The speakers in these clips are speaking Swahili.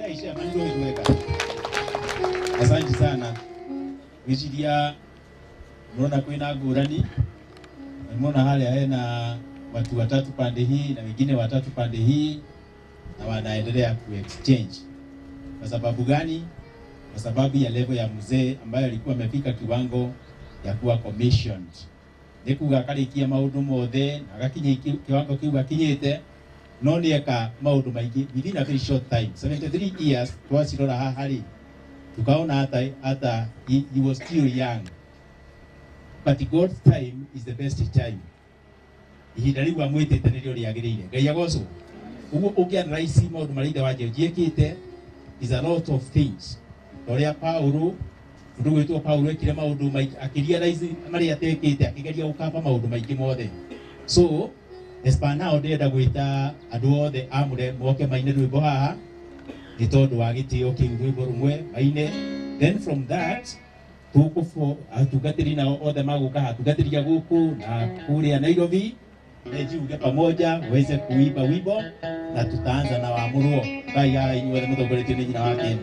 Asante sana. Wichilia mnaona kuina ngurani. Mnaona hali haina watu watatu pande hii na wengine watatu pande hii na wanaendelea ku-exchange. Kwa sababu gani? Kwa sababu ya level ya mzee ambaye alikuwa amefika kiwango ya kuwa commissioned. Nikuga karikia maundu mothe agakinye kiwango kiu akinyite no nieka maundu maingi within a very short time. 73 years twacirora hahari tukaona hata he was still young, but God's time is the best time. Ihinda riu amwitite nirio riagirire ngai agocwo uguo ukianalyze maundu marinde waje jiekite is a lot of things. Doria Paulo ndugwitwo Paulo ekire maundu maingi akirialize mari atekite akigeria ukaba maundu maingi mothe. So espana ndenda gwita andu othe amure moke maine rwimbo haha gitondu wa gitio kiu rwimbo rumwe maine. Then from that tukufu atugatiri na othe maguka hatugatiria guku na kuria Nairobi nejiuge pamoja weze kuimba wimbo na tutaanza na waamurwo bai ya inyuothe mutongoretio ni nyina wake.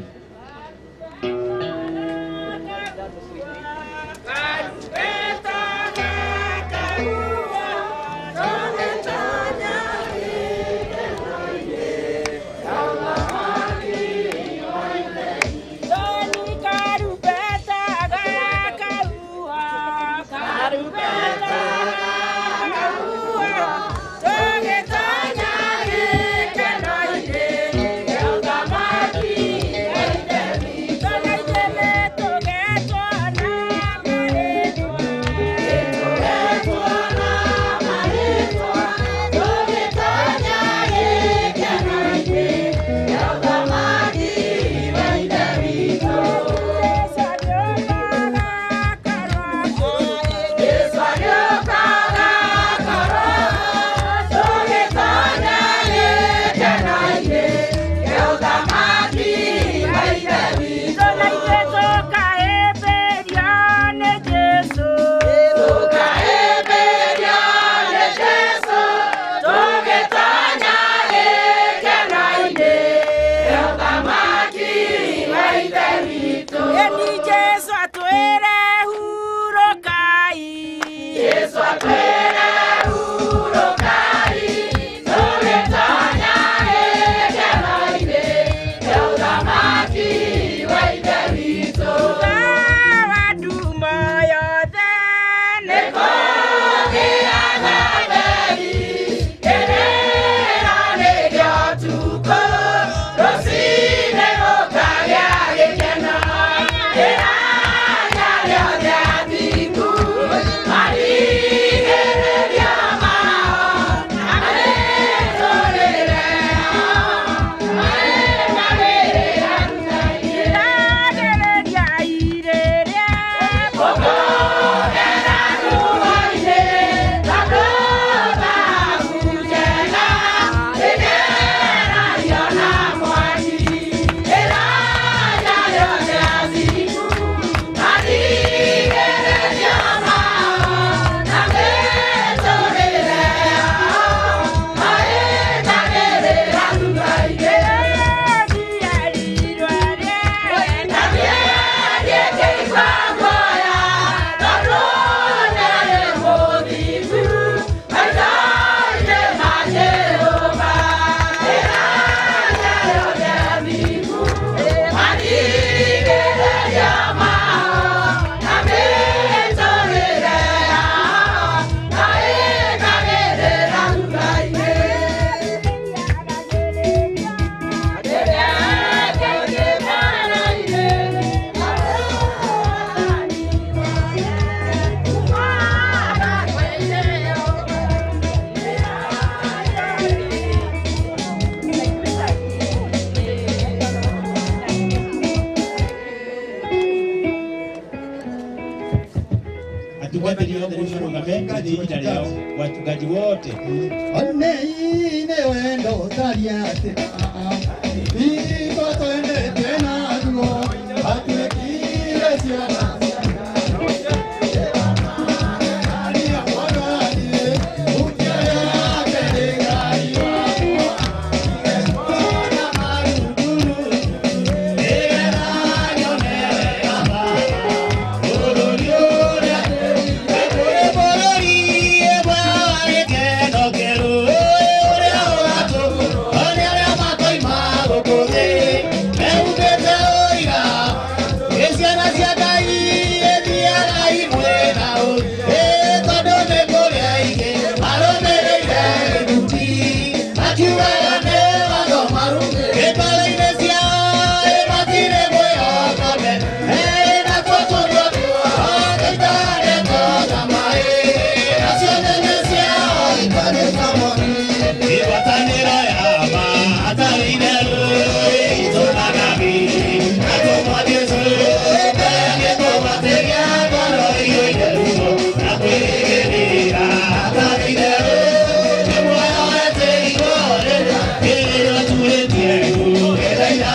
Wachungaji wote Onneine wendo tariate Iko toende tena duo Atuekile siana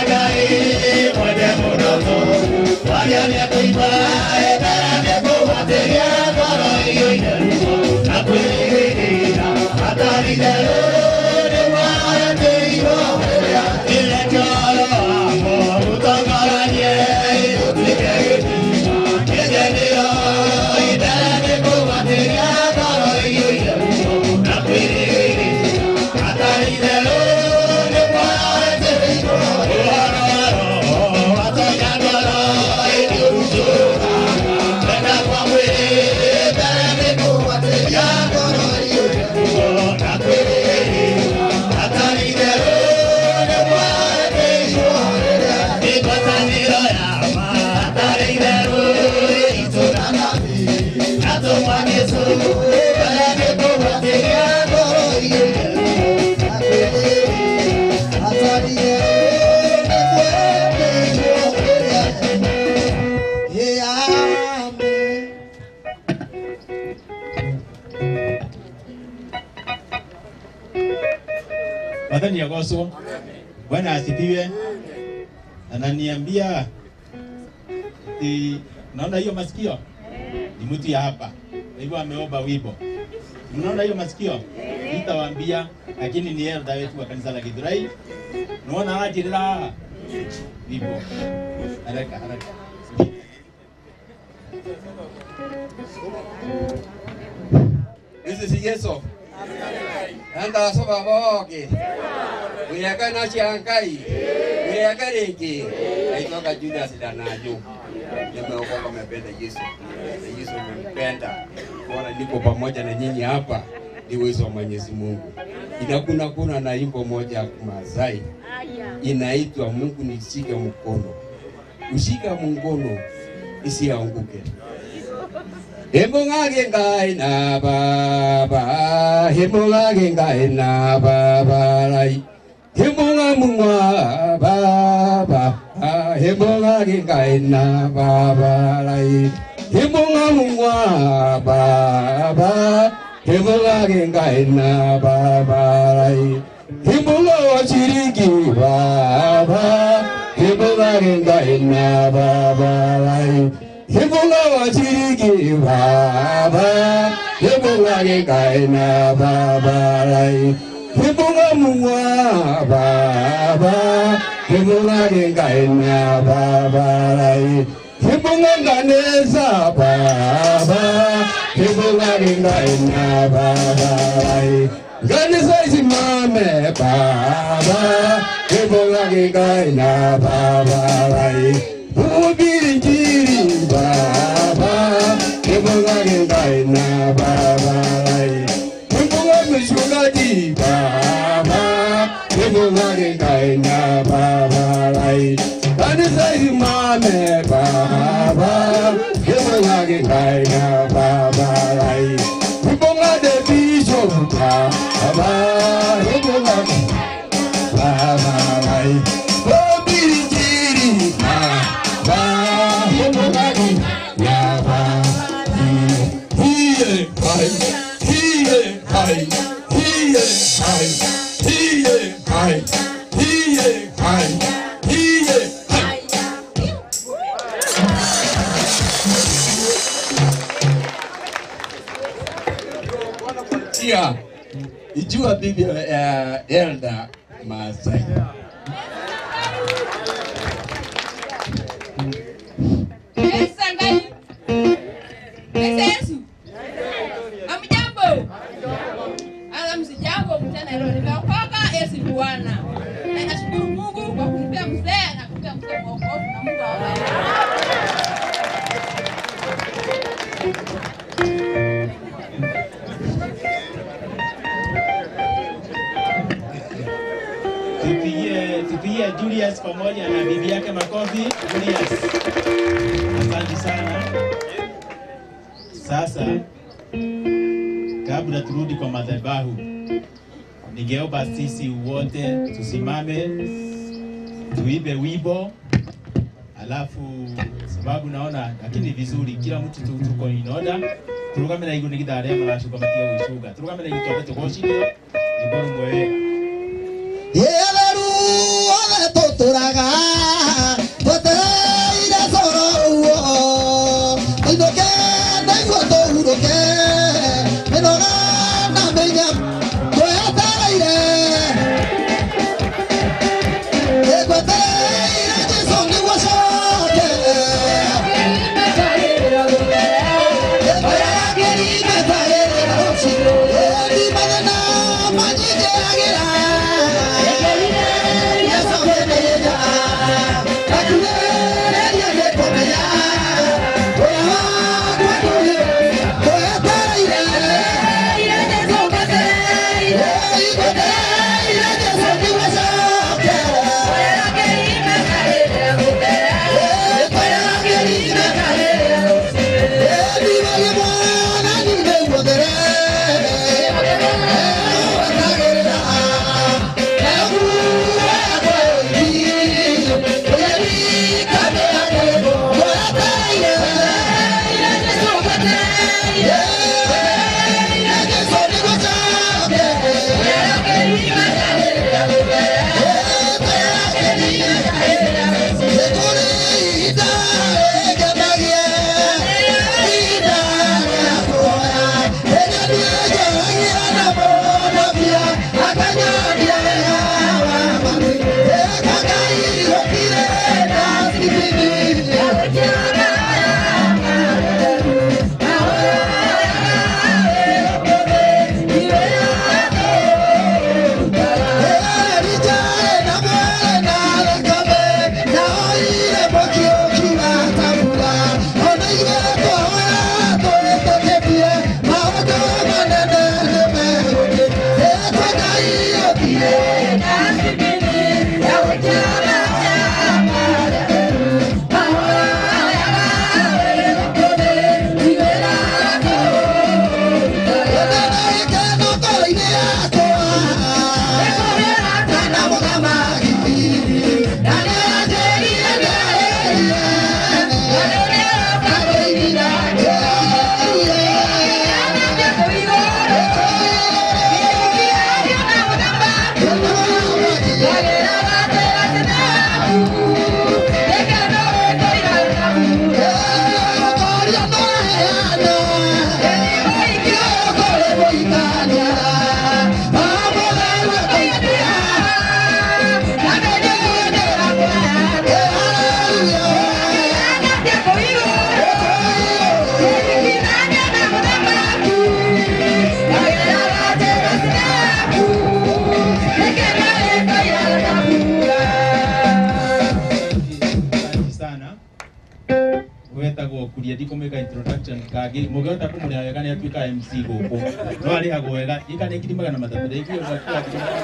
Madhani ya goso. Bwana asifiwe. Ananiambia naona hiyo masikio ni mtu ya hapa. Hivyo ameomba wimbo. Mnaona hiyo masikio? Nitawaambia lakini ni elda wetu wa kanisa la Gathirwa. Naona anajirira wimbo. Haraka. This is Yeso. Anda soba boke. Uyaka na chiankai. Uyaka reki. Aitoka Judas Danajo. Nimeokoka nimependa Yesu. Yesu nimempenda. Bwana niko pamoja na nyinyi hapa. Ni uwezo wa Mwenyezi Mungu. Kuna na imbo moja ya Kimasai. Inaitwa Mungu nishike mkono. Ushika mkono isianguke. Hembongage ngai na baba, hembongage ngai na baba lai. Hembonga mungwa baba, hembongage ngai na baba lai. Hembonga mungwa baba, hembongage ngai na baba lai. Hembonga wachiriki baba, hembongage ngai na baba lai. Hembonga wachiriki baba, hembonga ngai na baba lai. Hembonga mungwa baba, hembonga ngai na baba lai. Hembonga ganesa baba, hembonga ngai na baba lai. Ganesa simame baba, hembonga ngai na baba lai. Ubiri baba, hembonga ngai na baba lai. Hembonga mishugadi baba, hembonga ngai na baba lai. Ganesa simame baba, hembonga ngai na baba lai. Hembonga de bishop baba, hembonga baba lai. Ubiri baba, hembonga ya baba. Ijua bibi elda Masai. Yesu. Amjambo. Msijambo mtana leo nimeokoka Yesu Bwana. Na nashukuru Mungu kwa kunipea mzee na kunipea mzee mwokovu na Mungu awabariki. Tupigie Julius pamoja na bibi yake makofi. Julius. Asante sana. Sasa kabla turudi kwa madhabahu, ningeomba sisi wote tusimame tuimbe wimbo, alafu sababu naona lakini vizuri kila mtu tuko in order. Turugame na iguni gidare mara shukabatia ushuga. Turugame na iguni tobeto goshike. Iboro mwe. Yeleru ale toturaga kuria ndiko meka introduction kage mugota kumuri wega ni atuika MC guku no ari hago wega ikane ngiri magana matatu de ikio kwa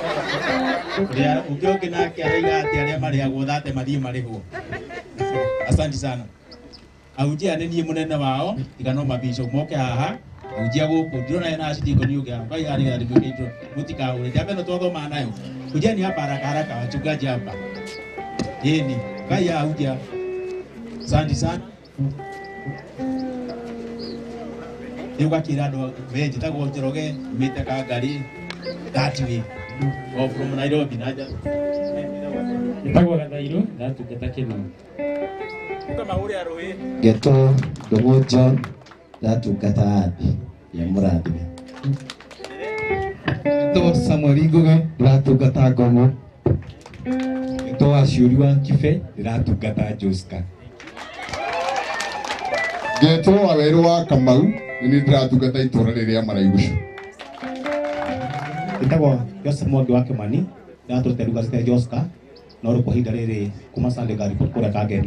kuria ukioke nake araiga ati aria mari hago thate mathie mariho. Asante sana. Aujia ni munene wao igano mabisho moke haha aujia guku ndirona ina acidi ni uga ngai ari ga ndiko intro mutika ule jabe no todo maana yo kujia ni hapa haraka haraka wachungaji hapa yeni ngai aujia. Asante sana. Yuga kirado veji tago joroge mita ka gari that way or from Nairobi naja tago Gathirwa datu ketakeno kama uri aroe geto Ndung'u John datu katabi ya muradi to Samuel Nguga datu katagomo to ashuriwa kife datu kata Joska geto awerwa Kamau ni dratu gata itora riria Maraigushu itagwa Joseph Mwangi wake mani datu teruga ste Joska no ro kuhinda riri kuma sande gari kura kageni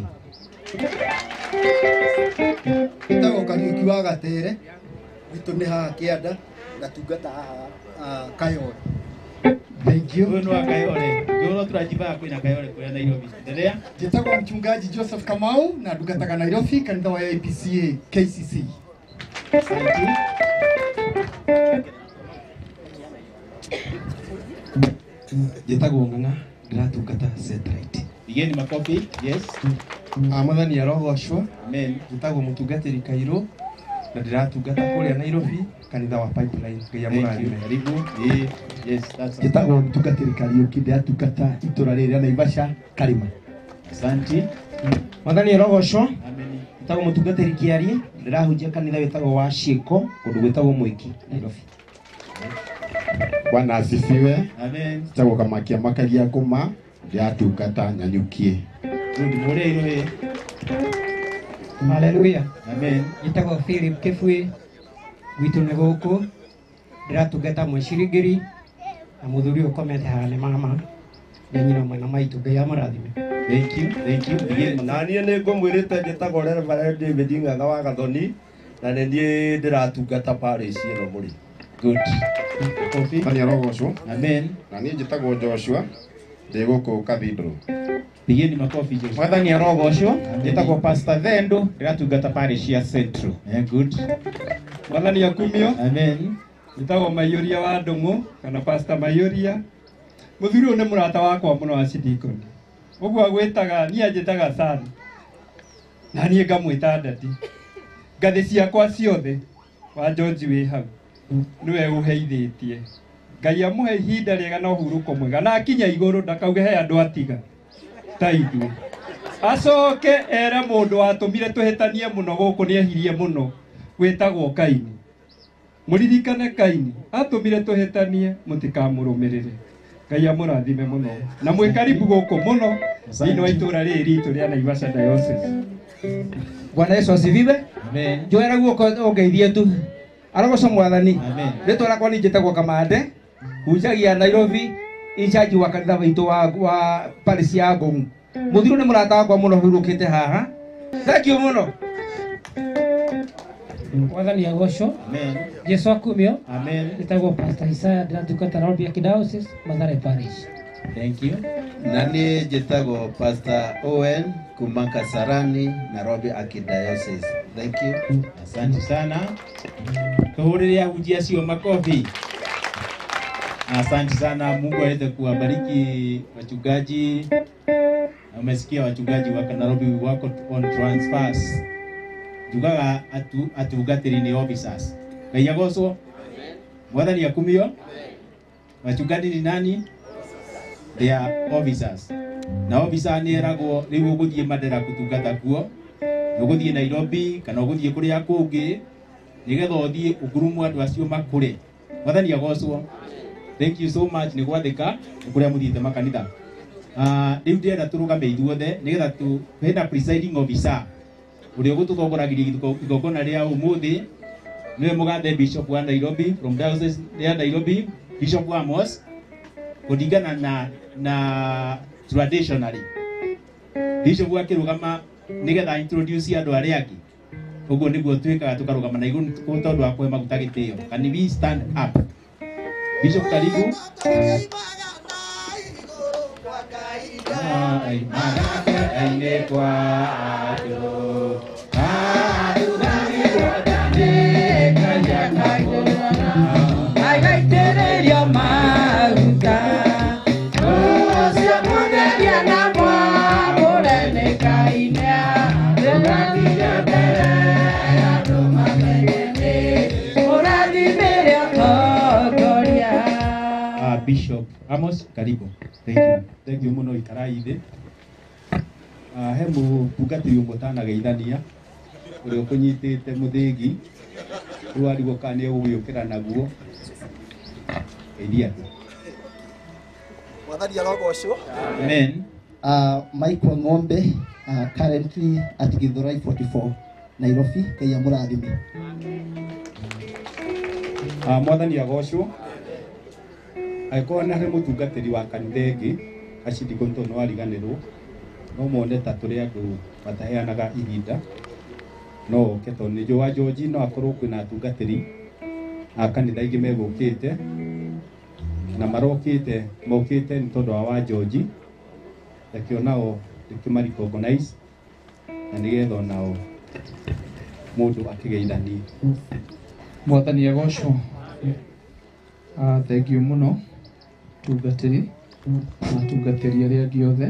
itagwa Kariuki wa Gatere witu ni haha kianda gatungata haha Kayore. Thank you. Wewe ni Kayore ngoro turajiba kwina Kayore kwa Nairobi endelea. Jitagwa mchungaji Joseph Kamau na ndungataga Nairobi kanitha wa APCA KCC. Thank you. Jitagwa Ng'ang'a ndatungata satellite Igeni makofi. Yes. Amathani arogoshwa. Amen. Jitagwa mutungatiri Kairo na ndiratungata kuria Nairobi kanitha wa Pipeline ngai amurathime. Karibu. Yes, that's jitagwa mutungatiri Kariuki ndatungata itura riri Naivasha Karima. Asante. Amathani arogoshwa. Amen. Jitagwa mutungatiri Kiarie ndirahunjia kanitha witagwo wa Cieko kundu gwitagwo Mwiki Nairobi. Bwana asifiwe. Amen. Tago kama kia makagia kuma ndatungata Nyanyukie. Good morning. Hallelujah. Amen. Jitagwo Philip Kifui gwitu ni guku ndiratungata mwicirigiri na muthuri ukomete haha ni mama ni nyina mwena maitu ngai amurathime. Thank you. Thank you. Again. Na niĩ nĩ ngũmwĩrĩte njĩtagwo Reverend David Ng'ang'a wa Gathoni na nĩ niĩ ndiratungata parish ĩno mũrĩ. Good. Coffee. Tani arogoshwa. Amen. Na niĩ njĩtagwo Joshua ndĩ gũkũ Cathedral. Pigeni makofi Joshua. Amathani arogoshwa. Jitagwa Pastor Thendo ndiratungata parish ya Central. Good. Amathani akumio. Amen. Jitagwa Maiyuria wa Ndung'u kana Pastor Maiyuria. Muthuri ũyũ nĩ mũrata wakwa mũno wa Cidikoni. Ũguo agwĩtaga niĩ anjĩtaga San. Na niĩ ngamwĩta Ndati. Ngathĩ ciakwa ciothe wa George wĩ hau. Niwe ũheithĩtie. Ngai amũhe ihinda rĩega na ũhurũko mwega na akinya igũrũ ndakauge he andũ atiga. ta ithuĩ. Acoke ere mũndũ watũmire tũhĩtanie mũno gũkũ nĩehirie mũno gwĩtagwo Kaini. Mũririkane Kaini atũmire tũhĩtanie, mũtikamũrũmĩrĩre. Ngai amũrathime mũno na mwĩkaribu gũkũ mũno thĩinĩ wa itũũra rĩrĩ ritũ rĩa Naivasha Diocese. Bwana Yesu asifiwe. Amen. Njoera guoko ongeithie tu. Arogoca mwathani. Amen. Rĩtwa rakwa nĩ njĩtagwo Kamande. Hunjagia Nairobi. Inchaji wa kanitha witũ wa parish ya Ndung'u. Mũthiro nĩ mũrata wakwa mũno hurũkĩte haha. Thank you mũno. Mwathani agocwo. Amen. Jesu akumio. Amen. Njĩtagwo Pastor Isaiah ndĩratungata Nairobi Archdiocese Mathare Parish. Thank you. Na niĩ njĩtagwo Pastor Owen kuma Kasarani, Nairobi Archdiocese. Thank you. Asante sana. Tuhurire ahunjia acio makofi. Asante sana. Mungu aweze kuwabariki wachungaji. Umesikia wachungaji wa Nairobi wako on transfers. Jugaga atugatĩri nĩ officers. Ngai agocwo. Mwathani akumio. Wachungaji ni nani? They are officers. Na officer nĩ eragwo rĩu ũgũthiĩ Mandera gũtungata kuo. Ũgũthiĩ Nairobi kana ũgũthiĩ kũrĩa kũngĩ nĩgetha ũthiĩ ũkurumu andũ acio makũre. Mwathani agocwo. Thank you so much nĩ gwathĩka kũrĩa mũthiĩte makanitha. Rĩu ndĩrenda tũrũgame ithuothe nĩgetha hena presiding officer ũrĩa ũgũtũthongoragĩria igongona rĩa ũmũthĩ nĩwe mũgathe Bishop wa Nairobi from Diocese ya Nairobi, Bishop Amos, kũringana na traditionally. Bishop akĩrũgama nĩgetha introduce andũ arĩa angĩ. Ũguo nĩguo twĩkaga tũkarũgama na igũrũ tondũ wa kũhe maguta gĩtĩo. Can we stand up? Bishop karibu. Bishop Amos, karibu. Thank you. Thank you muno ikarai thĩ. He mũtungatĩri ũmwe ũtanageithania ũrĩa ũkũnyitĩte mũthĩgi rĩu arigwo kana nĩ ũgũgĩũkĩra naguo. Geithia andũ. Mwathani arogocwo. Amen. Michael Ng'ombe, currently at Gathirwa 44, Nairobi, Ngai amũrathime. Mwathani agocwo. Agĩkorwo na he mũtungatĩri wa kanitha ĩngĩ acindikwo tondũ no ariganĩrwo no mone ta tũrĩ andũ mataheanaga ihinda no oke tondũ nĩ njũa George no akorwo kwĩna atungatĩri a kanitha ingĩ megũkĩte na mokĩte nĩ tondũ wa George takĩo nao recognize na nĩgetha nao mũndũ akĩgeithanie. Mwathani agocwo. Thank you muno tungatĩri arĩa angĩ othe.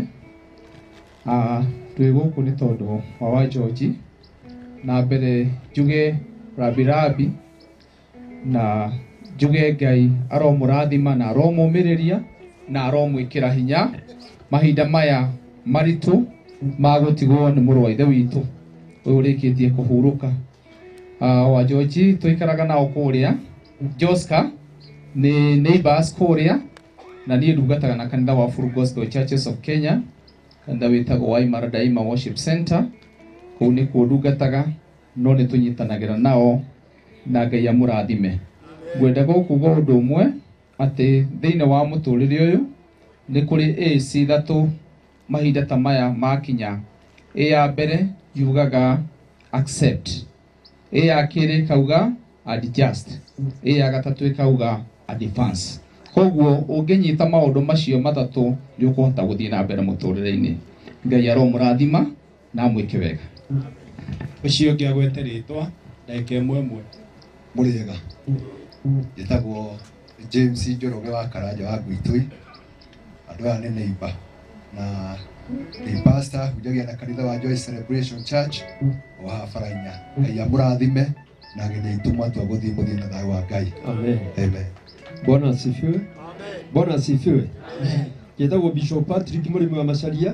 Twĩ gũkũ nĩ tondũ wa George na mbere njuge rabi na njuge Ngai aromũrathima na aromũmĩrĩria na aromwĩkĩra hinya mahinda maya maritũ magũtigwo nĩ mũrũ wa ithe witũ ũyũ ũrĩkĩtie kũhurũka. Wa George tũikaraga nao kũrĩa Joska ni neighbors kũrĩa na niĩ ndungataga na kanitha wa Full Gospel Churches of Kenya kanitha wĩtagwo wa Maraigushu Worship Center. Kũu nĩkuo ndungataga no nĩ tũnyitanagĩra nao na Ngai amũrathime. Ngwenda kuuga ũndũ ũmwe atĩ thĩinĩ wa mũtũrĩre ũyũ nĩ kũrĩ AC ithatũ mahinda ta maya makinya. Ya mbere yugaga accept, ya kerĩ kauga adjust, ya gatatũ ikauga advance. Koguo ũngĩnyita maũndũ macio matatũ nĩ ũkũhota gũthiĩ na mbere mũtũrĩre-inĩ. Ngai aromũrathima na mwĩke wega. Ũcio ũngĩ agwete rĩtwa ndagĩka ĩmwe. Mũrĩega. Njĩtagwo James Njoroge wa Karanja wa Gwitũi. Andũ aya nĩ neighbor na nĩ pastor hujagia na kanitha wa Joy Celebration Church wa Farainya. Ngai amũrathime na gĩthĩitũma twagũthiĩ mũthiĩ na thayũ wa Ngai. Amen. Amen. Bwana asifiwe. Bwana asifiwe. Njĩtagwo Bishop Patrick Mũrĩmi wa Macharia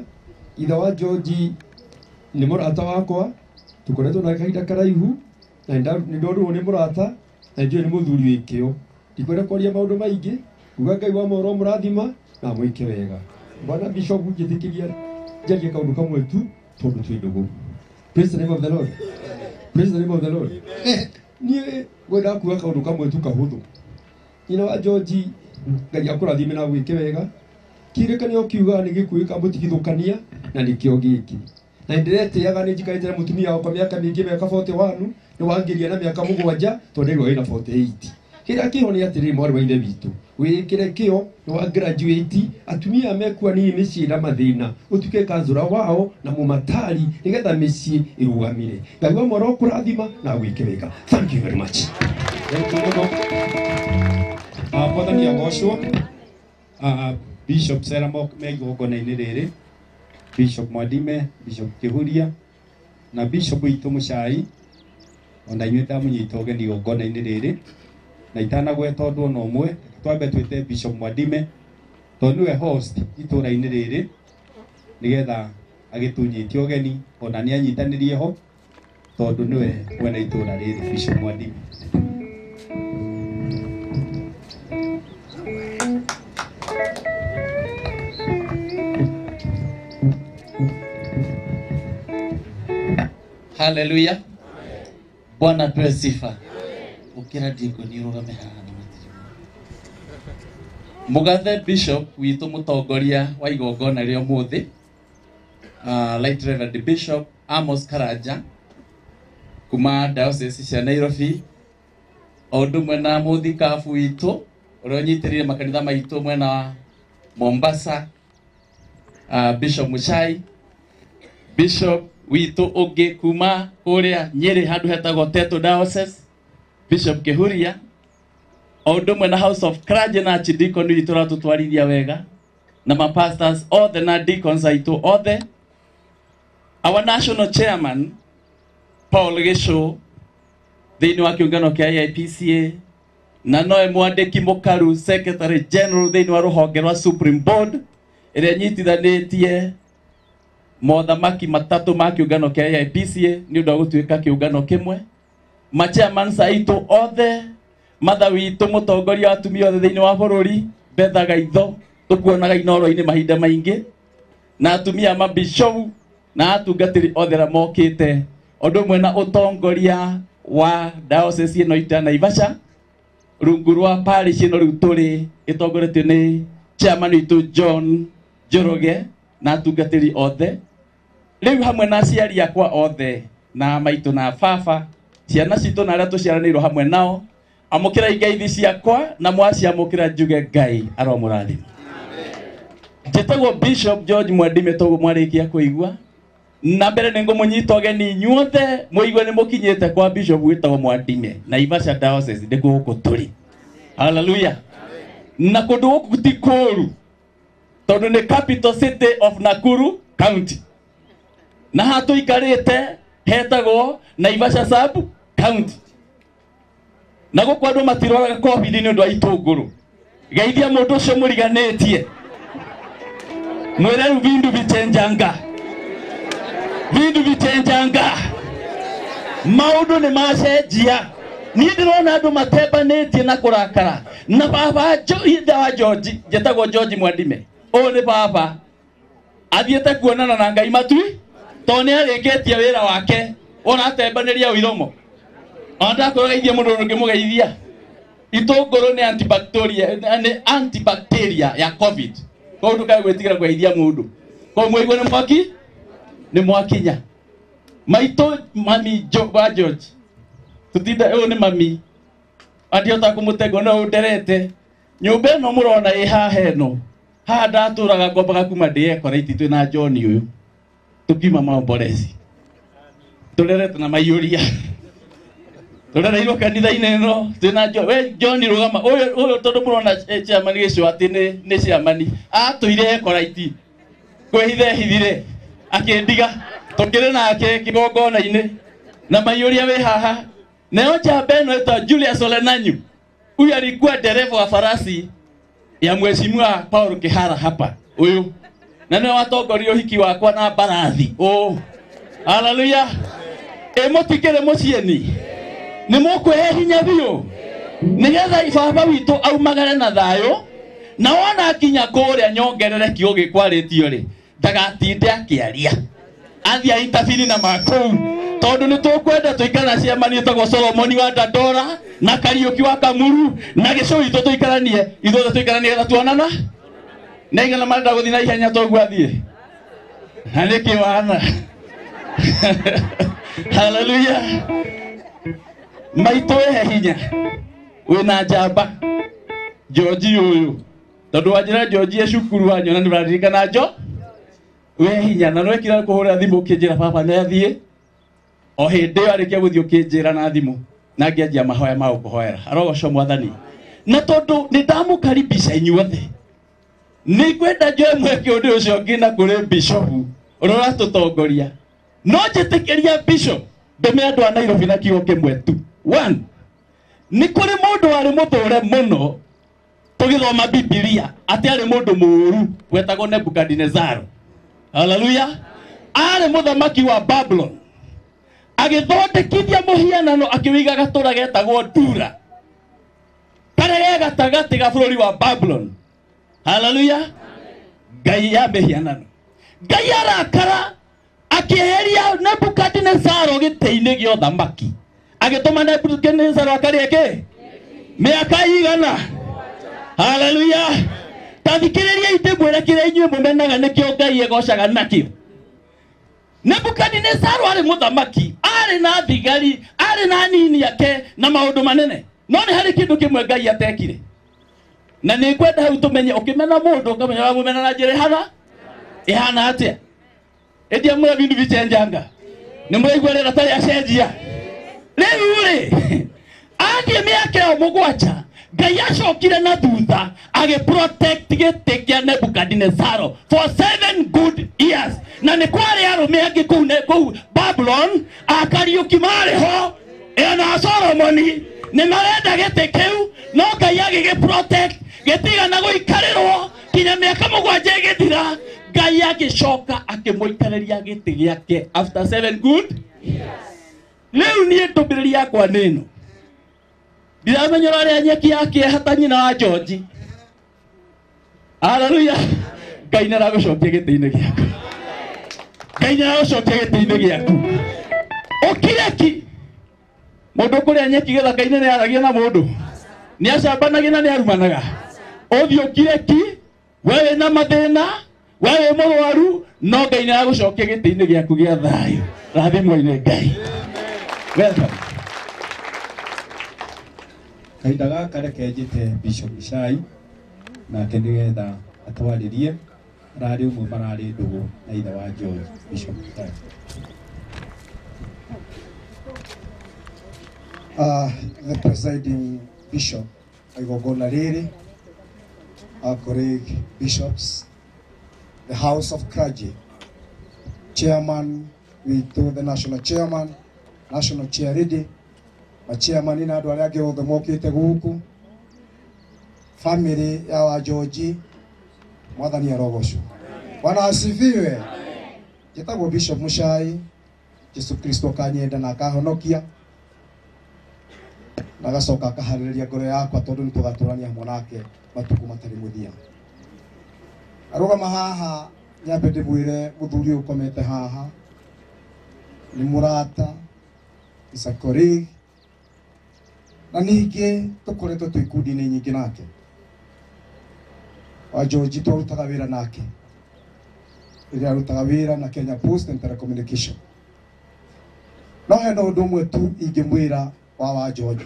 ithe wa George nĩ mũrata wakwa, tũkoretwo na kahinda karaihu, na nĩ ndorwo nĩ mũrata, na njũĩ nĩ mũthuri wĩ kĩo. Ndikwenda kwaria maũndũ maingĩ, kuga Ngai wa moro mũrathima na mwĩke wega. Bwana Bishop njĩtĩkĩria njarie kaũndũ kamwe tu tondũ twĩ ndũgũ. Praise the name of the Lord. Praise the name of the Lord. Niĩ ngwenda kuga kaũndũ kamwe tu kahũthũ. Nyina wa George Ngai akũrathime na gwĩke wega. Kĩrĩkanĩro kiugaga nĩ gĩkuũ gĩkamũtigithũkania na nĩkĩo gĩkĩ. Na ndĩretĩaga nĩ njikarĩte na mũtumia wakwa mĩaka mĩingĩ, mĩaka 41, nĩ wangĩria na mĩaka 7 tondũ rĩu ĩna 48. Kĩrĩa kĩho nĩ atĩrĩrĩ mwarĩ wa ithe witũ, wĩkĩre kĩo nĩ wa graduate, atumia mekua nĩ mĩciĩ na mathĩna, ũtuĩke kanzũra wao na mũmatari nĩgetha mĩciĩ ĩrũgamire. Ngai wa moro kũrathima na gwĩke wega. Thank you very much. Thank you mũno. Mwathani agocwo. Bishop Seramo me igongona-inĩ rĩrĩ, Bishop Mwadime, Bishop Kĩhuria na Bishop witũ Mũchai, ona inyuĩ ndamũnyita ũgeni igongona-inĩ rĩrĩ, na itanagweta ũndũ ona ũmwe, twambe twĩte Bishop Mwadime tondũ nĩwe host itũũra-inĩ rĩrĩ, nĩgetha agĩtũnyĩtie ũgeni ona nĩ anyitanĩrie ho tondũ nĩwe mwena itũũra rĩrĩ. Bishop Mwadime. Hallelujah. Bwana tuwe sifa. Ukira dingo ni rugame haha na matirimu. Mugathe Bishop witũ mũtongoria wa igongona rĩa ũmũthĩ, Light Reverend Bishop Amos Karanja kuma diocese cia Nairobi, o ũndũ ũmwe na mũthikabu witũ ũrĩa ũnyitĩrĩire makanitha maitũ mwena wa Mombasa, Bishop Muchai, Bishop witũ ũngĩ kuma kũrĩa Nyeri handũ hetagwo Teto Diocese, Bishop Kĩhuria, o ũndũ ũmwe na House of Clergy na Archdeacon witũ ratũtwarithia wega, na ma pastors othe na deacons aitũ othe, our national chairman Paul Gĩcũ thĩinĩ wa kĩũngano kĩa IPCA, na noe mwandĩki mũkaru Secretary General thĩinĩ wa rũhonge rwa Supreme Board ĩrĩa nyitithanĩtie mothamaki matatũ ma kĩũngano kĩa IPCA nĩ ũndũ wa gũtuĩka kĩũngano kĩmwe, ma chairman aitũ othe, matha witũ mũtongoria wa atumia othe thĩinĩ wa bũrũri Betha Gaitho tũkuonaga inoro-inĩ mahinda maingĩ, na atumia mabishop na atungatĩri othe arĩa mokĩte, ũndũ ũmwe na ũtongoria wa diocese ĩno itũ ya Naivasha, rungu rwa parish ĩno rĩu tũrĩ ĩtongoretio nĩ chairman witũ John Njoroge na atungatĩri othe, rĩu hamwe na aciari akwa othe na maitũ na baba, ciana citũ na arĩa tũciaranĩirwo hamwe nao, amũkĩrai ngeithi ciakwa na mwaciamũkĩra njuge Ngai aromũrathima. Njĩtagwo Bishop George Mwadime toguo mwarĩkia kũigua, na mbere nĩ ngũmũnyita ũgeni inyuothe mũigue nĩ mũkinyĩte kwa Bishop wĩtagwo Mwadime Naivasha Diocese ndĩ gũkũ tũrĩ. Hallelujah. Na kũndũ gũkũ ti kũũru tondũ nĩ capital city of Nakuru County, na hatũ ikarĩte hetagwo Naivasha Sub County, na gũkũ andũ matirwaraga COVID nĩ ũndũ wa itũngũrũ. Geithia mũndũ ũcio mũriganĩtie, mwĩre rĩu vindu vichenjanga, vindu vichenjanga, maũndũ nĩ macenjia. Niĩ ndĩrona andũ matembanĩtie na kũrakara, na baba ithe wa George njĩtagwo George Mwadime, ũyũ nĩ baba athiĩte kuonana na Ngai matui tondũ nĩ arĩkĩtie wĩra wake, ona atembanĩria ũiromo, ona ndakũgeithia mũndũ ũngĩ mũgeithia. Itũngũrũ nĩ antibacteria ya COVID, koguo ndũkae gwĩtigĩra kũgeithia mũndũ, koguo mũigua nĩ mwakinya. Maitũ mami wa George tutinda ũyũ nĩ mami andiota kũmũtego no nderete nyũmba ĩno mũrona ĩ haha ĩno, haha ndatũraga ngombaga kuma ndĩekora twĩ na John ũyũ tũkiuma Maombolezi, tũrerete na maiyũria, tũrereirwo kanitha-inĩ ĩno twĩ na John rũgama ũyũ tondũ mũrona chairman Gĩcũ atĩ nĩ chairman atũire ekora kwĩhithehithire akĩndiga, tũkĩrĩ nake kĩgongona-inĩ na maiyũria wĩ haha. Neo njamba ĩno ĩtwa Julius Olenanyu, huyu alikuwa dereva wa farasi ya mheshimiwa Paul Kihara hapa. Huyu na nĩ watongoria ũhiki wakwa na mbarathi. Haleluya. Mũtikĩrĩ mũciĩ nĩ mũkwĩhe hinya biũ nĩgetha baba witũ aumagare na thayũ, na wona kinya kũrĩa nyongerereki ũgĩkwarĩtio rĩ ndagatinde akĩaria athia intervene na makũu, tondũ nĩ tũkwenda tũikara ciamani tagwo Solomoni wa Dandora na Kariũki wa Kamuru na Gĩcũi itũ tũikaranie ithuothe tũikaranie getha tuonana na igana marenda gũthiĩ na ihenya toguo athiĩ na nĩkĩ wana. Haleluya. Maitũ ehe hinya wĩna njamba George ũyũ, tondũ wanjĩra George cukuru wanyona nĩũraririkana njo we hinya na nĩwekira kũhũra thimũ ũkĩnjĩra baba nĩathiĩ o hĩndĩ ĩyo arĩkia gũthiĩ ũkĩnjĩra na thimũ na ngĩanjia mahoya ma gũkũhoera arogocwo Mwathani, na tondũ nĩndamũkaribisha inyuothe nĩngwenda njoe mweke ũndũ ũcio ũngĩ na kũrĩ bishop ũrĩa ũratũtongoria, no njĩtĩkĩria bishop ndũme andũ a Nairobi na kiugo kĩmwe tu. One, nĩ kũrĩ mũndũ warĩ mũtũre mũno tũgĩthoma Biblia atĩ arĩ mũndũ mũũru wetagwo Nebukadnezar. Haleluya. Arĩ mũthamaki wa Babylon, agĩthondekithia mũhianano akĩwiga gatũra getagwo Dura karĩa gatagatĩ ga bũrũri wa Babylon. Haleluya. Ngai ya mĩhianano, Ngai arakara akĩeheria Nebukadnezar gĩtĩ-inĩ gĩa ũthamaki, agĩtũma Nebukadnezar akarĩa kĩ mĩaka igana. Haleluya. Tathikĩrĩria ndĩmwĩre kĩrĩa inyuĩ mũmenaga nĩkĩo Ngai egocaga nakĩo. Nebukadnezar arĩ mũthamaki, arĩ na thigari, arĩ na nini yake na maũndũ manene, no nĩ harĩ kĩndũ kĩmwe Ngai atekire, na nĩ kwenda hau tũmenye ũkĩmena mũndũ ũkamenya wa mũmena na njĩra ihana atĩa. Edia mwa bindu vichenjanga nĩ mũraigua rĩera tarĩ acenjia rĩu rĩ athiĩ mĩaka mũgwanja Ngai acokire na thutha agĩprotect gĩtĩ kĩa Nebukadnezar for 7 good years, na nĩ kwarĩ arũme angĩ kũu Babylon Akariũki marĩ ho na Solomoni nĩ marenda gĩtĩ kĩu, no Ngai agĩgĩprotect gĩtigana gũikarĩrwo kinya mĩaka mũgwanja ĩgĩthira. Ngai agĩcoka akĩmũikarĩria gĩtĩ gĩake after 7 good years. Rĩu niĩ ndũmĩrĩri yakwa nĩ ĩno, ndiramenya ũrĩa nyeki yake hata nyina wa George. Haleluya. Ngai nĩaragũcokia gĩtĩ-inĩ gĩaku, Ngai nĩaragũcokia gĩtĩ-inĩ gĩaku. Ũkireki mũndũ kũrĩa nyeki gĩthaka-inĩ nĩaragia na mũndũ nĩacambanagia na nĩarumanaga. Ũthiĩ ũkireki wewe na mathĩna, wewe mũrwaru, no Ngai nĩaragũcokia gĩtĩ-inĩ gĩaku gĩa thayũ. Rathimwo-inĩ Ngai. Welcome. Kahinda gaka reke njĩte Bishop Shai nake nĩgetha atwarĩrie, ararĩ ũmwe mararĩ Ndung'u na ithe wa George. Bishop Shai. The presiding bishop igongona rĩrĩ, our colleague bishops, the house of clergy, chairman witũ, the national chairman, national chair lady, chairman na andũ arĩa angĩ othe mokĩte gũkũ, family ya wa George, Mwathani arogocwo. Bwana asifiwe. Njĩtagwo Bishop Muchai, Jesu Kristo kanyenda na akahonokia na gacoka akaharĩrĩria ngoro yakwa tondũ nĩ tũgatũrania hamwe nake matukũ matarĩ mũthia. Arũgama haha nyambe ndĩmwĩre mũthuri ũkomete haha nĩ mũrata, is a colleague, na ningĩ tũkoretwo twĩ ikundi-inĩ nyingĩ nake. Wa George twarutaga wĩra nake rĩrĩa arutaga wĩra na Kenya Post and Telecommunication. No hena ũndũ ũmwe tu ingĩmwĩra wa George.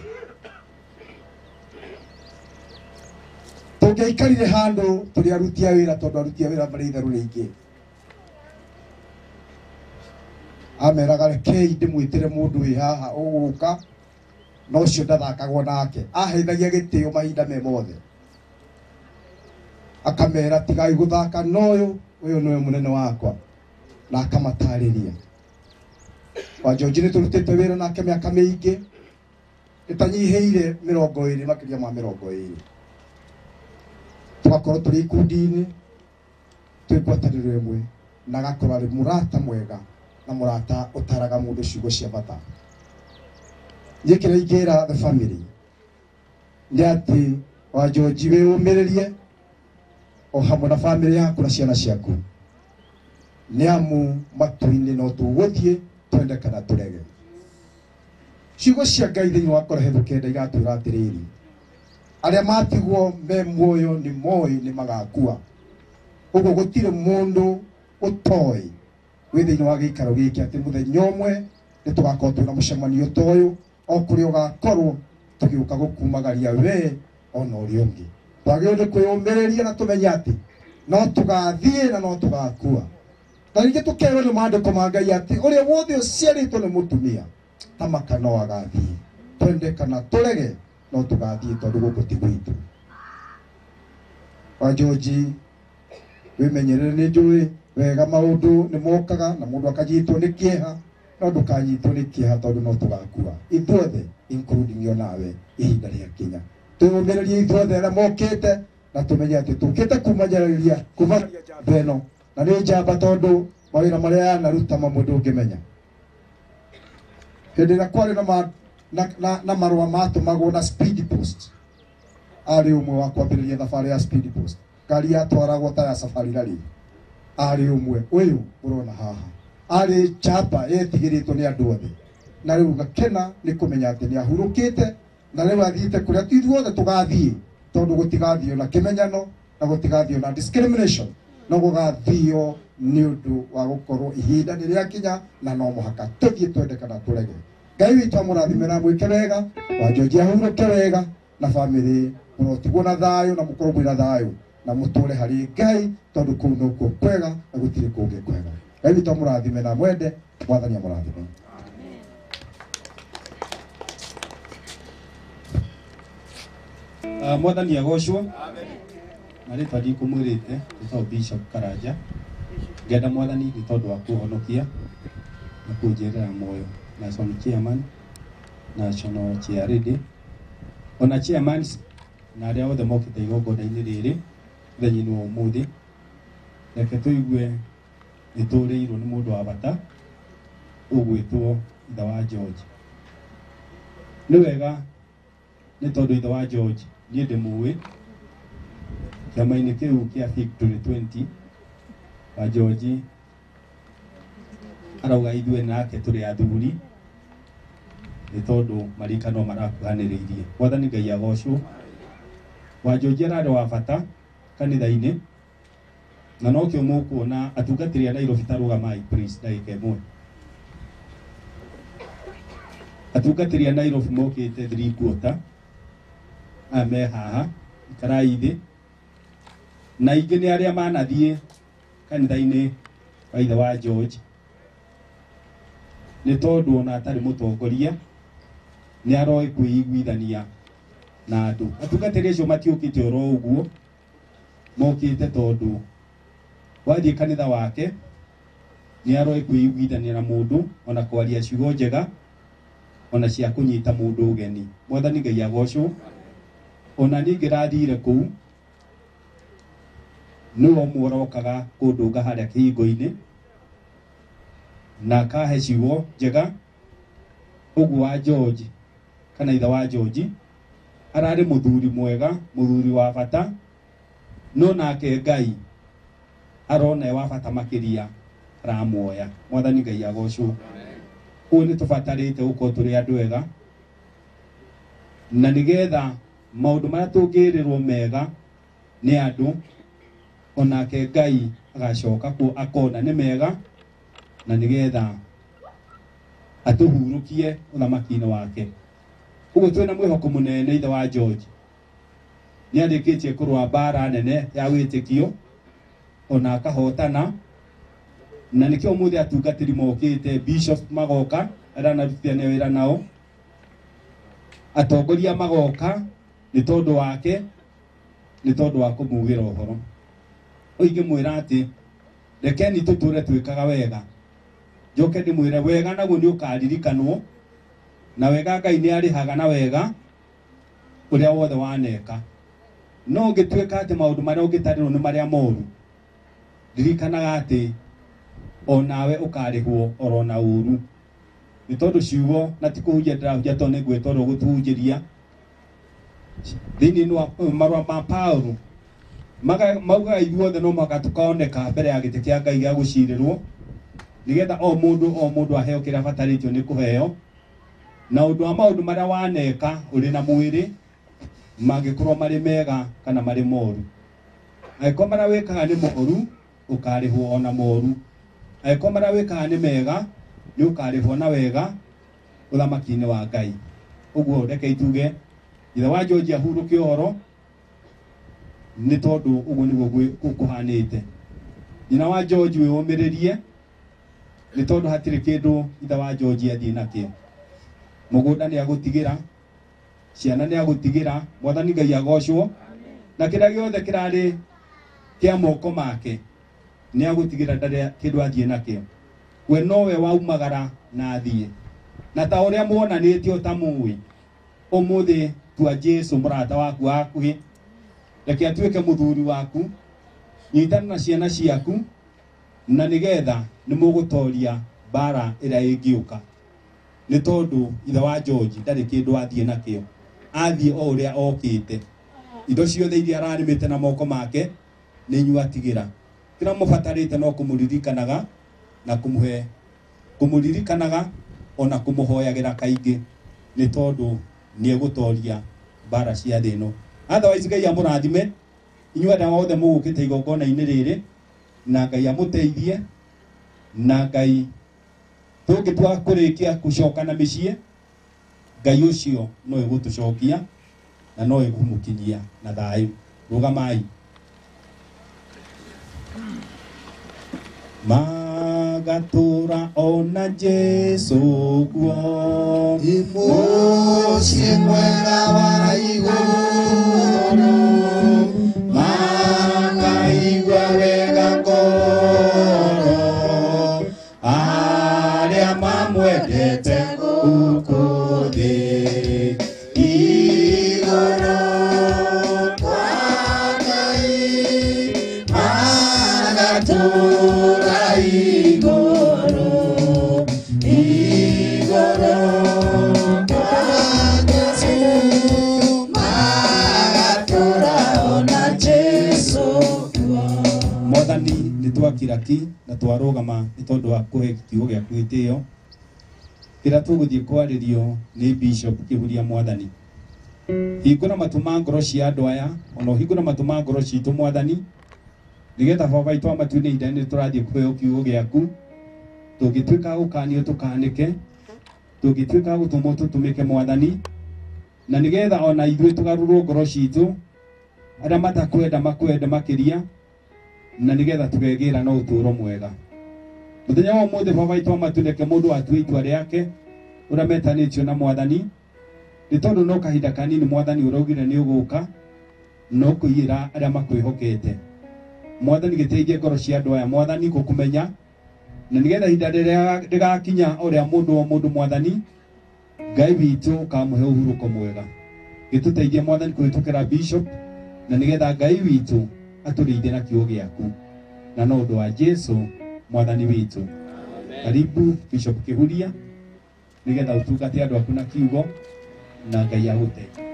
Tũngĩaikarire handũ tũrĩ aruti a wĩra tondũ aruti a wĩra marĩ itherũ rĩingĩ. Ameraga rekei ndĩmwĩtĩre mũndũ wĩ haha ũgũka no ũcio ndathakagwo nake, aheithagia gĩtĩo mahinda me mothe. Akamera tigai gũthaka na ũyũ nĩwe mũnene wakwa, na akamatarĩria. Wa George nĩ tũrutĩte wĩra nake mĩaka mĩingĩ ĩtanyihĩire 20 makĩria ma 20. Twakorwo tũrĩ ikundi-inĩ twikwataniro imwe na gakora ri murata mwega na murata utaraga mundu ciugo cia bata njikira ingera the family ndiati wa George we umiririe o hamwe na family yaku na ciana ciaku niamu matu-ini no tuguthie twende kana turege ciugo cia Ngai thiini wa Korehithu kenda igatwira atiriri aria matigwo me muoyo ni moi ni magakua uguo gutire mundu utoi wi thiini wa gikaro giki ati muthenya umwe ni tugakorwo twina mucemanio toyu o kuria ugakorwo tugiuka gukumagaria we ona uri ungi twagirire kwiyumiriria na tumenya ati no tugathie na no tugakua na ringi tukerwo ni maandiko ma Ngai ati uria wothe uciaritwo ni mutumia tamaka no agathie twende kana turege no tugathie tondu guku ti gwitu wa George wimenyerere ni njui wega maundu ni mokaga na mundu akanyitwo ni kieha no ndukanyitwo ni kieha tondu no tugakua ithuothe including yo nawe ihinda ria kinya tuyumiririe ithuothe aria mokite na tumenye ati tukite kumanyariria beno na ni njamba tondu mawira maria naruta mamwe ndungimenya hindi na kwari na marua matumagwo na speed post ari umwe wa kwambiriria thabari ya speed post ngari yatwaragwo ta ya safari rally ari umwe uyu urona haha ari chapa yetigiritwo ni andu othe na riu gakena ni kumenya ati ni ahurukite na riu athiite kuria tithuothe tugathie tondu gutigathio na kimenyano na gutigathio na discrimination no gugathio ni undu wa gukorwo ihinda ni ria kinya na no muhaka tuthie twende kana turege Ngai witu amurathimira mwike wega wa George ahuruke wega na family murotigwo na thayo na mukorwo mwina thayo na muture hari Ngai tondu kuu no kuo kwega na gutire kungi kwega Ngai witu amurathime na mwende mwathani amurathime mwathani agocwo na ritwa ndikumwirite ritwa Bishop Karanja ngenda mwathani ni tondu wa kuhonokia na kunjirira moyo National Chairman National Chairlady ona chairman na aria othe mokite igongona-ini riri thenya-ini wa umuthi reke tuigue nituriirwo ni mundu wa bata ugwitwo ithe wa George ni wega ni tondu ithe wa George ni ndimuwi kiama-ini kiu kia Victory 20 wa George arauga ithue nake turi athuri ni tondu marika no marakuhaniriirie mwathani Ngai agocwo wa George arari wa bata kanitha-ini na no kio mukuona atungatiri a Nairobi tarugamai please ndagika imwe atungatiri a Nairobi mokite 3 quarter ame haha ikarai thi na ingi ni aria manathie kanitha-ini wa ithe wa George ni tondu ona atari mutongoria ni aroi kwiguithania na andu atungatiri acio matiukite oro uguo mokite tondu wathie kanitha wake ni aroi kwiguithania na mundu ona kwaria ciugo njega ona cia kunyita mundu ugeni mwathani Ngai agocwo ona ningi rathire kuu no muorokaga kundunga haria kihingo-ini na kahe ciugo njega uguo wa George kana ithe wa George arari muthuri mwega muthuri wa bata no nake Ngai arona wa bata makiria ramuoya mwathani Ngai agocwo uyu ni tubatarite gukorwo turi andu ega na nigetha maundu maria tungirirwo mega ni andu onake Ngai agacoka ku akona ni mega na nigetha atuhurukie uthamaki-ini wake uguo twina mwihoko munene ithe wa George ni andikitie kurwa bara nene ya witikio ona akahotana na nikio muthi atungatiri mokite bishop magoka aria narutithania wira nao atongoria magoka ni tondu wake ni tondu wa kumugira uhoro oige mwira ati rekeni tuture twikaga wega njoke ndimwire wega naguo ni ukaririkanwo na wega Ngai ni arihaga na wega uria wothe waneka no ngitwika ati maundu maria ungitarirwo ni maria moru ndirikanaga ati onawe ukarihwo orona uru ni tondu ciugo na ti kuhunjia ndĩrahunjia tondũ nĩngwĩtwo gũtuhunjĩria thĩinĩ wa marũa ma Paulo maugaga ithuothe no mũhaka tukaoneka mbere ya gĩtĩ kĩa Ngai gĩa gũcirĩrwo nigetha o mũndũ aheo kĩrĩa abatarĩtio nĩ kũheo na ũndũ wa maũndũ marĩa waneka ũrĩ na mwĩrĩ mangĩkorwo marĩ mega kana marĩ moru. Angĩkorwo marĩa wĩkaga nĩ moru ũkarĩhwo ona moru, angĩkorwo marĩa wĩkaga nĩ mega nĩ ũkarĩhwo na wega ũthamaki-inĩ wa Ngai. Ũguo reke ituge ithe wa George ahurũke ũhoro nĩ tondũ ũguo nĩguo kũhanĩte. Nyina wa George wĩyũmĩrĩrie nĩ tondũ hatirĩ kĩndũ ithe wa George athiĩ nakĩo. Mũgũnda nĩ agũtigĩra, ciana nĩ agũtigĩra, Mwathani Ngai agocwo, na kĩrĩa gĩothe kĩrarĩ kĩa moko make nĩ agũtigĩra ndarĩ kĩndũ athiĩ nakĩo. We nowe waumagara na athiĩ, na ta ũrĩa muonanĩtie ũtamũĩ ũmũthĩ tua Jesu mũrata waku hakuhĩ, reke atuĩke mũthuri waku, nyitana na ciana ciaku, na nĩgetha nĩ mũgũtoria mbara ĩrĩa ĩngĩũka. Nĩ tondũ ithe wa George ndarĩ kĩndũ athiĩ nakĩo, athiĩ o ũrĩa okĩte. Indo ciothe iria ararĩmĩte na moko make nĩ inyuĩ atigĩra. Kĩrĩa mũbatarĩte no kũmũririkanaga na kũmũririkanaga ona kũmũhoyagĩra kaingĩ nĩ tondũ nĩ egũtoria mbara cia thĩ ĩno. Otherwise Ngai amũrathime inyuĩ andũ othe mũgũkĩte igongona-inĩ rĩrĩ, na Ngai amũteithie, na Ngai tũngĩtua kũrĩkia gũcoka na mĩciĩ, Ngai ũcio no egũtũcokia na no egũmũkinyia na thayũ. Rũgamai. Magatura ona Jesu guo Imuci mwega wa igũrũ makaigua wega ngoro arĩa mamwendete gũkũ thĩ igũrũ kwa Ngai magatura igũrũ kwa Jesu magatura ona Jesu. Mwathani nĩ twakira ki na twarũgama nĩ tondũ wa kũhe kiugo gĩaku gĩtĩo kĩrĩa tũgũthiĩ kwarĩrio nĩ Bishop Kĩhuria Mwathani. Hingũra matũ ma ngoro cia andũ aya, ona ũhingũre matũ ma ngoro citũ Mwathani, nĩgetha baba witũ wa matu-inĩ ihinda-inĩ tũrathiĩ kũheo kiugo gĩaku, tũngĩtuĩka gũkanio tũkanĩke, tũngĩtuĩka gũtũmwo tũtũmĩke Mwathani, na nĩgetha ona ithuĩ tũgarũrwo ngoro citũ, arĩa matakwenda makwende makĩria, na nĩgetha tũgegĩra na ũtũũro mwega. Mũthenya wa ũmũthĩ baba witũ wa matu reke mũndũ atue itua rĩake ũrĩa metanĩtio na Mwathani, nĩ tondũ no kahinda kanini Mwathani ũraugire nĩ ũgũka no kũiyĩra arĩa makwĩhokete. Mwathani gĩteithie ngoro cia andũ aya Mwathani gũkũmenya, na nĩgetha ihinda rĩrĩa rĩgakinya ũrĩa mũndũ o mũndũ Mwathani, Ngai witũ ũkamũhe ũhurũko mwega. Gĩtũteithie Mwathani kũhĩtũkĩra Bishop, na nĩgetha Ngai witũ atũrĩithie na kiugo gĩaku, na no ũndũ wa Jesu Mwathani witũ. Karibu Bishop Kĩhuria, nĩgetha ũtungate andũ aku na kiugo, na Ngai agũteithie.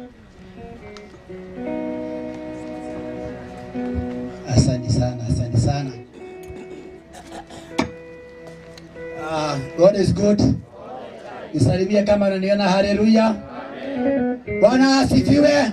Asante sana, asante sana. God is good. Nisalimie kama unaniona, haleluya. Bwana asifiwe.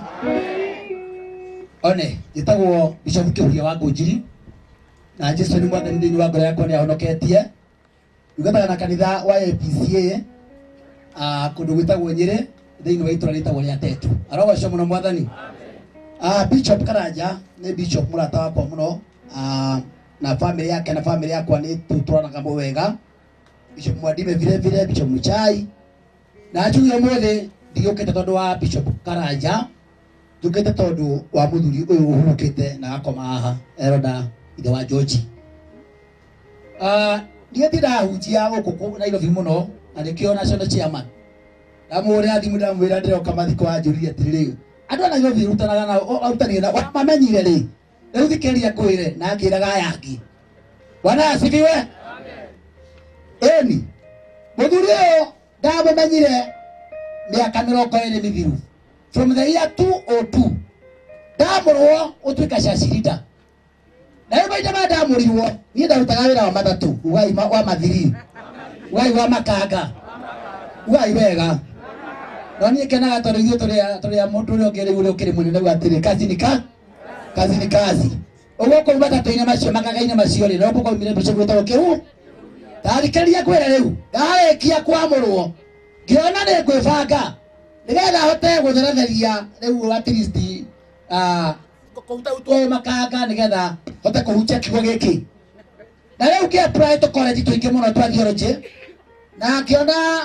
One, njĩtagwo Bishop Kĩhuria wa Ngũnjiri, na Jesũ nĩ Mwathani thĩinĩ wa ngoro yakwa nĩ ahonoketie. Ndungataga na kanitha wa APCA kũndũ gwĩtagwo Nyĩrĩ thĩinĩ wa itũra rĩtagwo rĩa Tetu. Arogocwo mũno Mwathani. Bishop Karanja nĩ Bishop mũrata wakwa mũno, na family yake na family yakwa nĩ tũtũranaga wega. Bishop Mwadime vile vile, Bishop Muchai, na njugire ũmũthĩ ndigĩũkĩte tondũ wa Bishop Karanja, njũkĩte tondũ wa mũthuri ũyũ ũhurũkĩte na akoma haha, Elder ithe wa George. Ndiĩ ndahunjia gũkũ Nairobi mũno, na nĩkĩo national chairman ndamũhũrĩra thimũ ndamwĩra ndĩroka mathiko anjũrire atĩrĩrĩ, andũ a Nairobi rutanaga na arutani na mamenyire rĩ Riu thikeria kwire na ngiraga yangi. Bwana asifiwe. Amen. Eni. Muthuri uyu ndamumenyire miaka 20 mithiru. From the year 202. Ndamurwo utuika cacirida. Na yo maita ndamurirwo ni ndarutaga wira wa mathatu, ugai wa mathiri. Ugai wa makanga. Ugai wega. No ni kenaga tondu ithu turi mundu uri ongere uri ukiri munene gwatire kazi ni kazi. Ugo ko mathatu ina macio makagaine macio ri no ko mire mbice gwita ukiru. Tarikeria kwira riu. Ndarekia kwamurwo. Ngiona ni gwibanga. Nigetha hote gutheretheria riu at least kouta utwo makanga nigetha hote kuhutia kigo giki. Na riu ke apply to college tuingi muno twa theology. Na kiona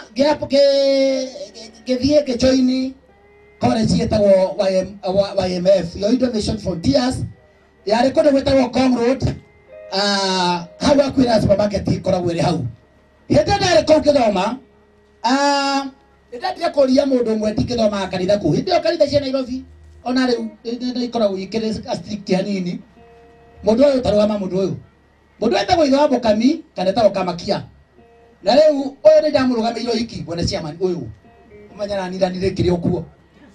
githie ke join college yetagwo YMF, yo Indonesia Frontiers. Yari kono gwetagwo Kong Road. Hau akwira supermarket ikoragwo iri hau. Hete ndari kau kithoma. Ndati akoria mundu umwe tikithoma kanitha ku. Hindi kanitha cia Nairobi. Ona riu ikoragwo ikire strict hanini. Mundu uyu tarugama mundu uyu. Mundu etagwo itho wa Mukami kana etagwo Kamakia. Na riu uyu ni ndamurugamire hiki bwana chairman uyu. Umanyana ni ndani rekire okuo.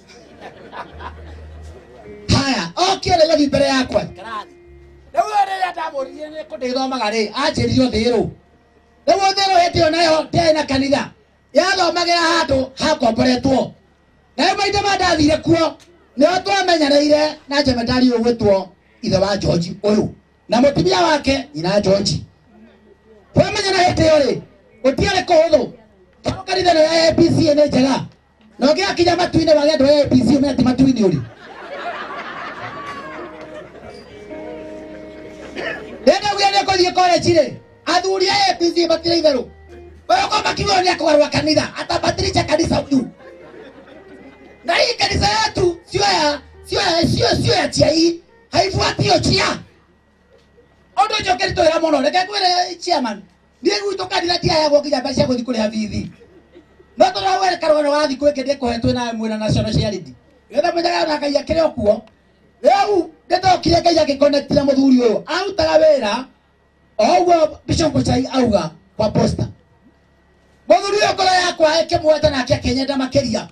Haya, okay leo mbere yakwa. Karathi. Riu uri ndamuririe ni kundithomaga ri anjirio thiru. Riu thiru hetio nayo ndena kanitha. Yathomagira handu hakomboretwo. Na maita mandathire kuo. Nio twamenyereire na jemedari ugwitwo ithe wa George uyu. Na mutumia wake ina George. Twamenyana hetio ri. Utiare kuhuthu. Kanitha ya APC ene njega. No gia kinya matuine wa gendo ya APC umeti matuine uri. Ndenda gwiane kuthie college ri. Athuri ya APC batire itheru. Wewe kama kiwa ni akwarwa kanitha atabatilisha kanisa huyu. Na hii kanisa yetu sio ya chai. Haifuati hiyo chia. Ondo jokeri to ya mono reke kwere chairman. Ndiye gwito kanitha tia ya gokija mbeca guthi kuri habithi. No to rawe karwana wathi kwekende kuhetwe na mwina national charity. Getha menyaga na kai akire okuo. Reu ndeto kire kai akiconnect na muthuri uyu. Autaga wira. Ogwo Bishop Chai auga kwa posta. Muthuri uyu ngoro yakwa ikimweta nake akenyenda makiria.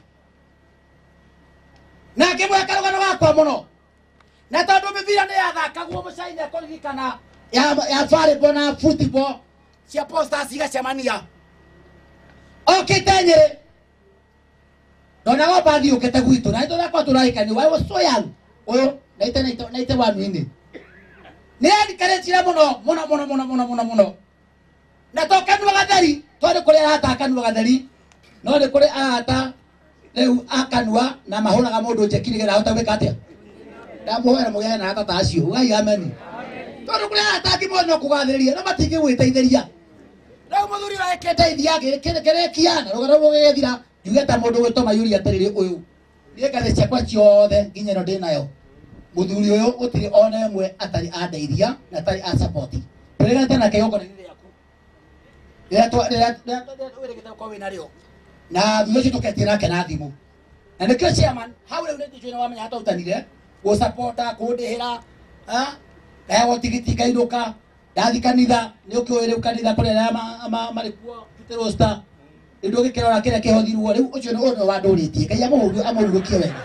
Na akimweka rugano wakwa muno. Na tondu mithira ni yathakagwo mucaine kuririkana ya volleyball na football cia posta cigacemania. Okay tenyere. Dona go bathi ukete gwitu na ito nakwa turaikani I was so young. Oyo naite wa mwini. Ni andikare tira muno. Na toka nwa gatheri tondu kuri arata akanwa gatheri. No ni kuri arata riu akanwa na mahuraga mundu njekirigera hota gwika atia. Ndamuhera mugaya na atata acio. Ugai amen. Tondu kuri arata akimono kugatheria na matingi gwiteithĩria. Rau muthuri wa eketeithia gerekia na rugano rugethira yugeta mundu gwitoma yuri atariri uyu. Ni kaze ciakwa ciothe nginya no ndinayo. Muthuri uyu utiri ona emwe atari andeithia na atari a support. Turegete na kiyoko ni yaku. Uregete kwa wina rio. Na thuyo tuketie nake na thimu. Na nikio chairman hau riu ndi jwina wamenya hata utanire go supporta kundihira na gotigiti kairuka ndathi kanitha ni ukioire kanitha kurera marikuo tuterosta ndu gikirora kire kihothirwo riu ucio ni uno wa nduritie kai amurulukie wega.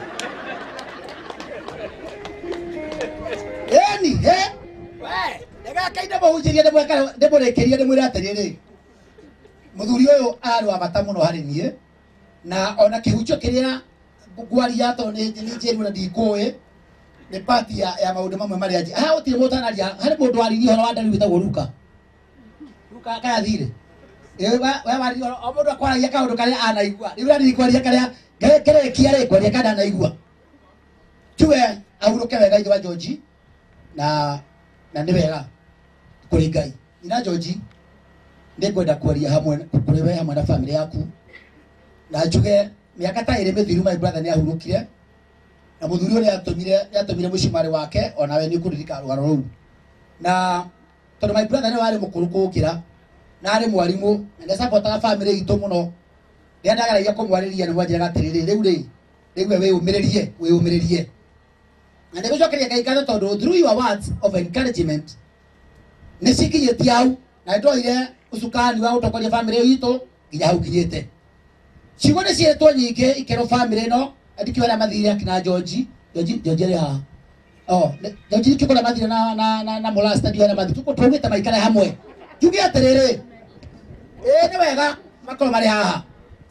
Eni we ndega kaida muhunjirie ndimurikirie ndimwira atiriri muthuri uyu ari wa bata muno hari nie na ona kihucho kiria ngwaria to ni njiru na ndikuwe ni party ya maundu mamwe mari aji utire mutanaria hari mundu ari horo wa ndari witagwo Luka kaya thire we wari o mundu akwaragia kaundu karia anaigua riu ari kwaria karia gerekia ri kwaria kana anaigua tuwe ahuruke wega ithe wa George na ni wega kuri Ngai ina George ndikwenda kwaria hamwe kuri we hamwe na family yaku na njuge miaka ta iri mithiru my brother ni ahurukire na muthuri uri yatumire mushimari wake ona we ni kuririka rugano ruu na tondu my brother ni wari mukuru kukira na ari mwarimu na supportaga family itu muno ria ndagaragia kumwariria ni mwanjira gatiriri riu we umiririe na ndego cokeria Ngai ngatho tondu through your words of encouragement ni cikinyitie hau na ndoire ucukani wa utokoria family itu nginya hau kinyite ciugo ni cietwo nyingi ikero family no ndikiona mathire akina George ha George kikora mathire na molasta ndio na mathire tuko twogete maikara hamwe tugi atiriri ni wega makoro mari haha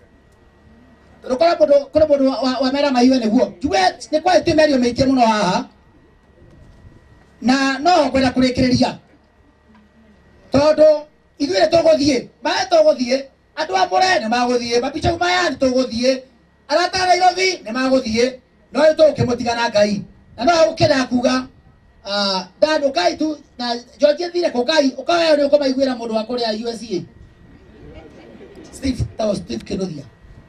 Kora mundu wa mera maiwe niguo tuge ni kwa itimerio meike muno haha na no kwenda kurikiriria tondu ithuire tuguthie mae tuguthie andu a Murene maguthie mabicha maya tuguthie arata Nairobi ni maguthie no itu ukimutigana Ngai na no ukenda kuga dadu kai tu na George thire ko kai ukawe ni ukomaiguira mundu wa kuria USA Steve Kenodia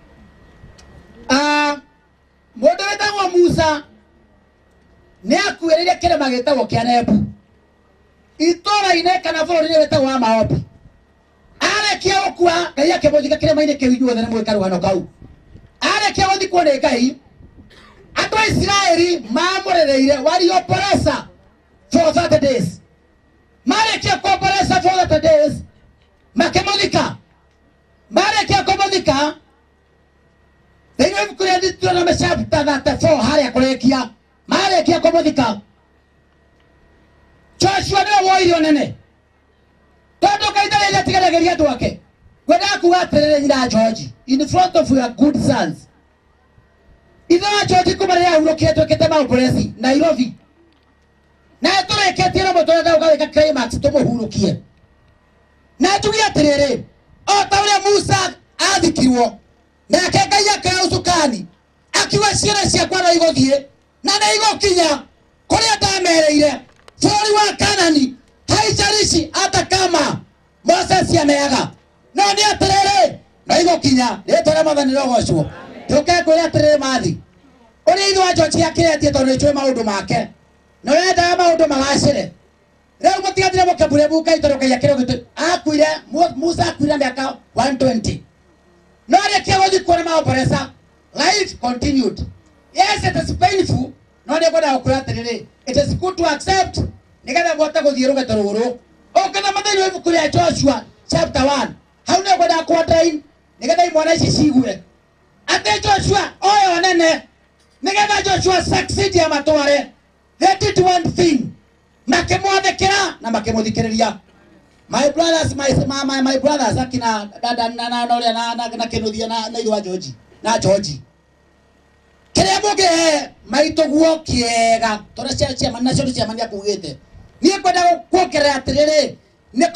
mundu wetagwo Musa ni akuiririe kirema gitagwo kia Nebu itora-ine kana bũrũri-inĩ wetagwo wa Maombi arekia gũkua Ngai akĩmũthika kĩrĩma-inĩ kĩu inyuothe nĩ mwĩka rũgano kau arekia gũthikwo nĩ Ngai andũ a Isiraeli mamũrereire waliomboleza for 30 days marekia kuomboleza for 30 days makĩmũthika marekia kũmũthika thĩinĩ wa ibuku rĩa Deuteronomy chapter 34 harĩa kũrekia marekia kũmũthika Joshua nĩwe woire nene tondu Ngai ndarĩ atiganagĩria andũ ake kwenda kuga atĩrĩrĩ nyina George in front of your good sons ithe wa George kuma rĩrĩa ahurũkire twĩkĩte maũmbolezi Nairobi na tũrĩkĩtie na mũtũrĩte ũgawĩka climax tũmũhurũkie na tuge atĩrĩrĩ o ta ũrĩa Musa athikirwo nake Ngai akĩoya ũcukani akiuga ciana ciakwa no igũthiĩ na nĩ igũkinya kũrĩa ndamereire bũrũri wa Kanani haijalishi hata kama Moses ameaga no nĩ atĩrĩrĩ no igũkinya rĩtwa rĩa Mwathani rĩrogocwo tũke kwĩra atĩrĩrĩ mathi ũrĩa ithe wa George akĩretie tondũ nĩtũĩ maũndũ make no wendaga maũndũ magacĩre rĩu mũtigatire mũkambure Ngai tondũ Ngai akĩrogete akuire Musa akuire mĩaka 120 no arĩkia gũthikwo nĩ maũmboleza life continued yes it is painful no nĩ ngwenda gũkwĩra atĩrĩrĩ it is good to accept nigetha mbote gũthiĩ rũgeto rũrũ ũkĩthoma thĩinĩ wa ibuku rĩa Joshua chapter 1 hau nĩ ngwenda kũondain nigetha imwana ici cigue atĩ Joshua oyo nene nigetha Joshua succeed ya matware they did one thing makĩmwathĩkĩra na makĩmũthikĩrĩria my brothers akina dada na ũrĩa na Kĩnuthia na ithe wa George na George kĩrĩa mũngĩhe maitũ guo kĩega tondũ ciama nacio ciamania kugĩte niĩ ngwenda kuongerera atĩrĩrĩ nĩ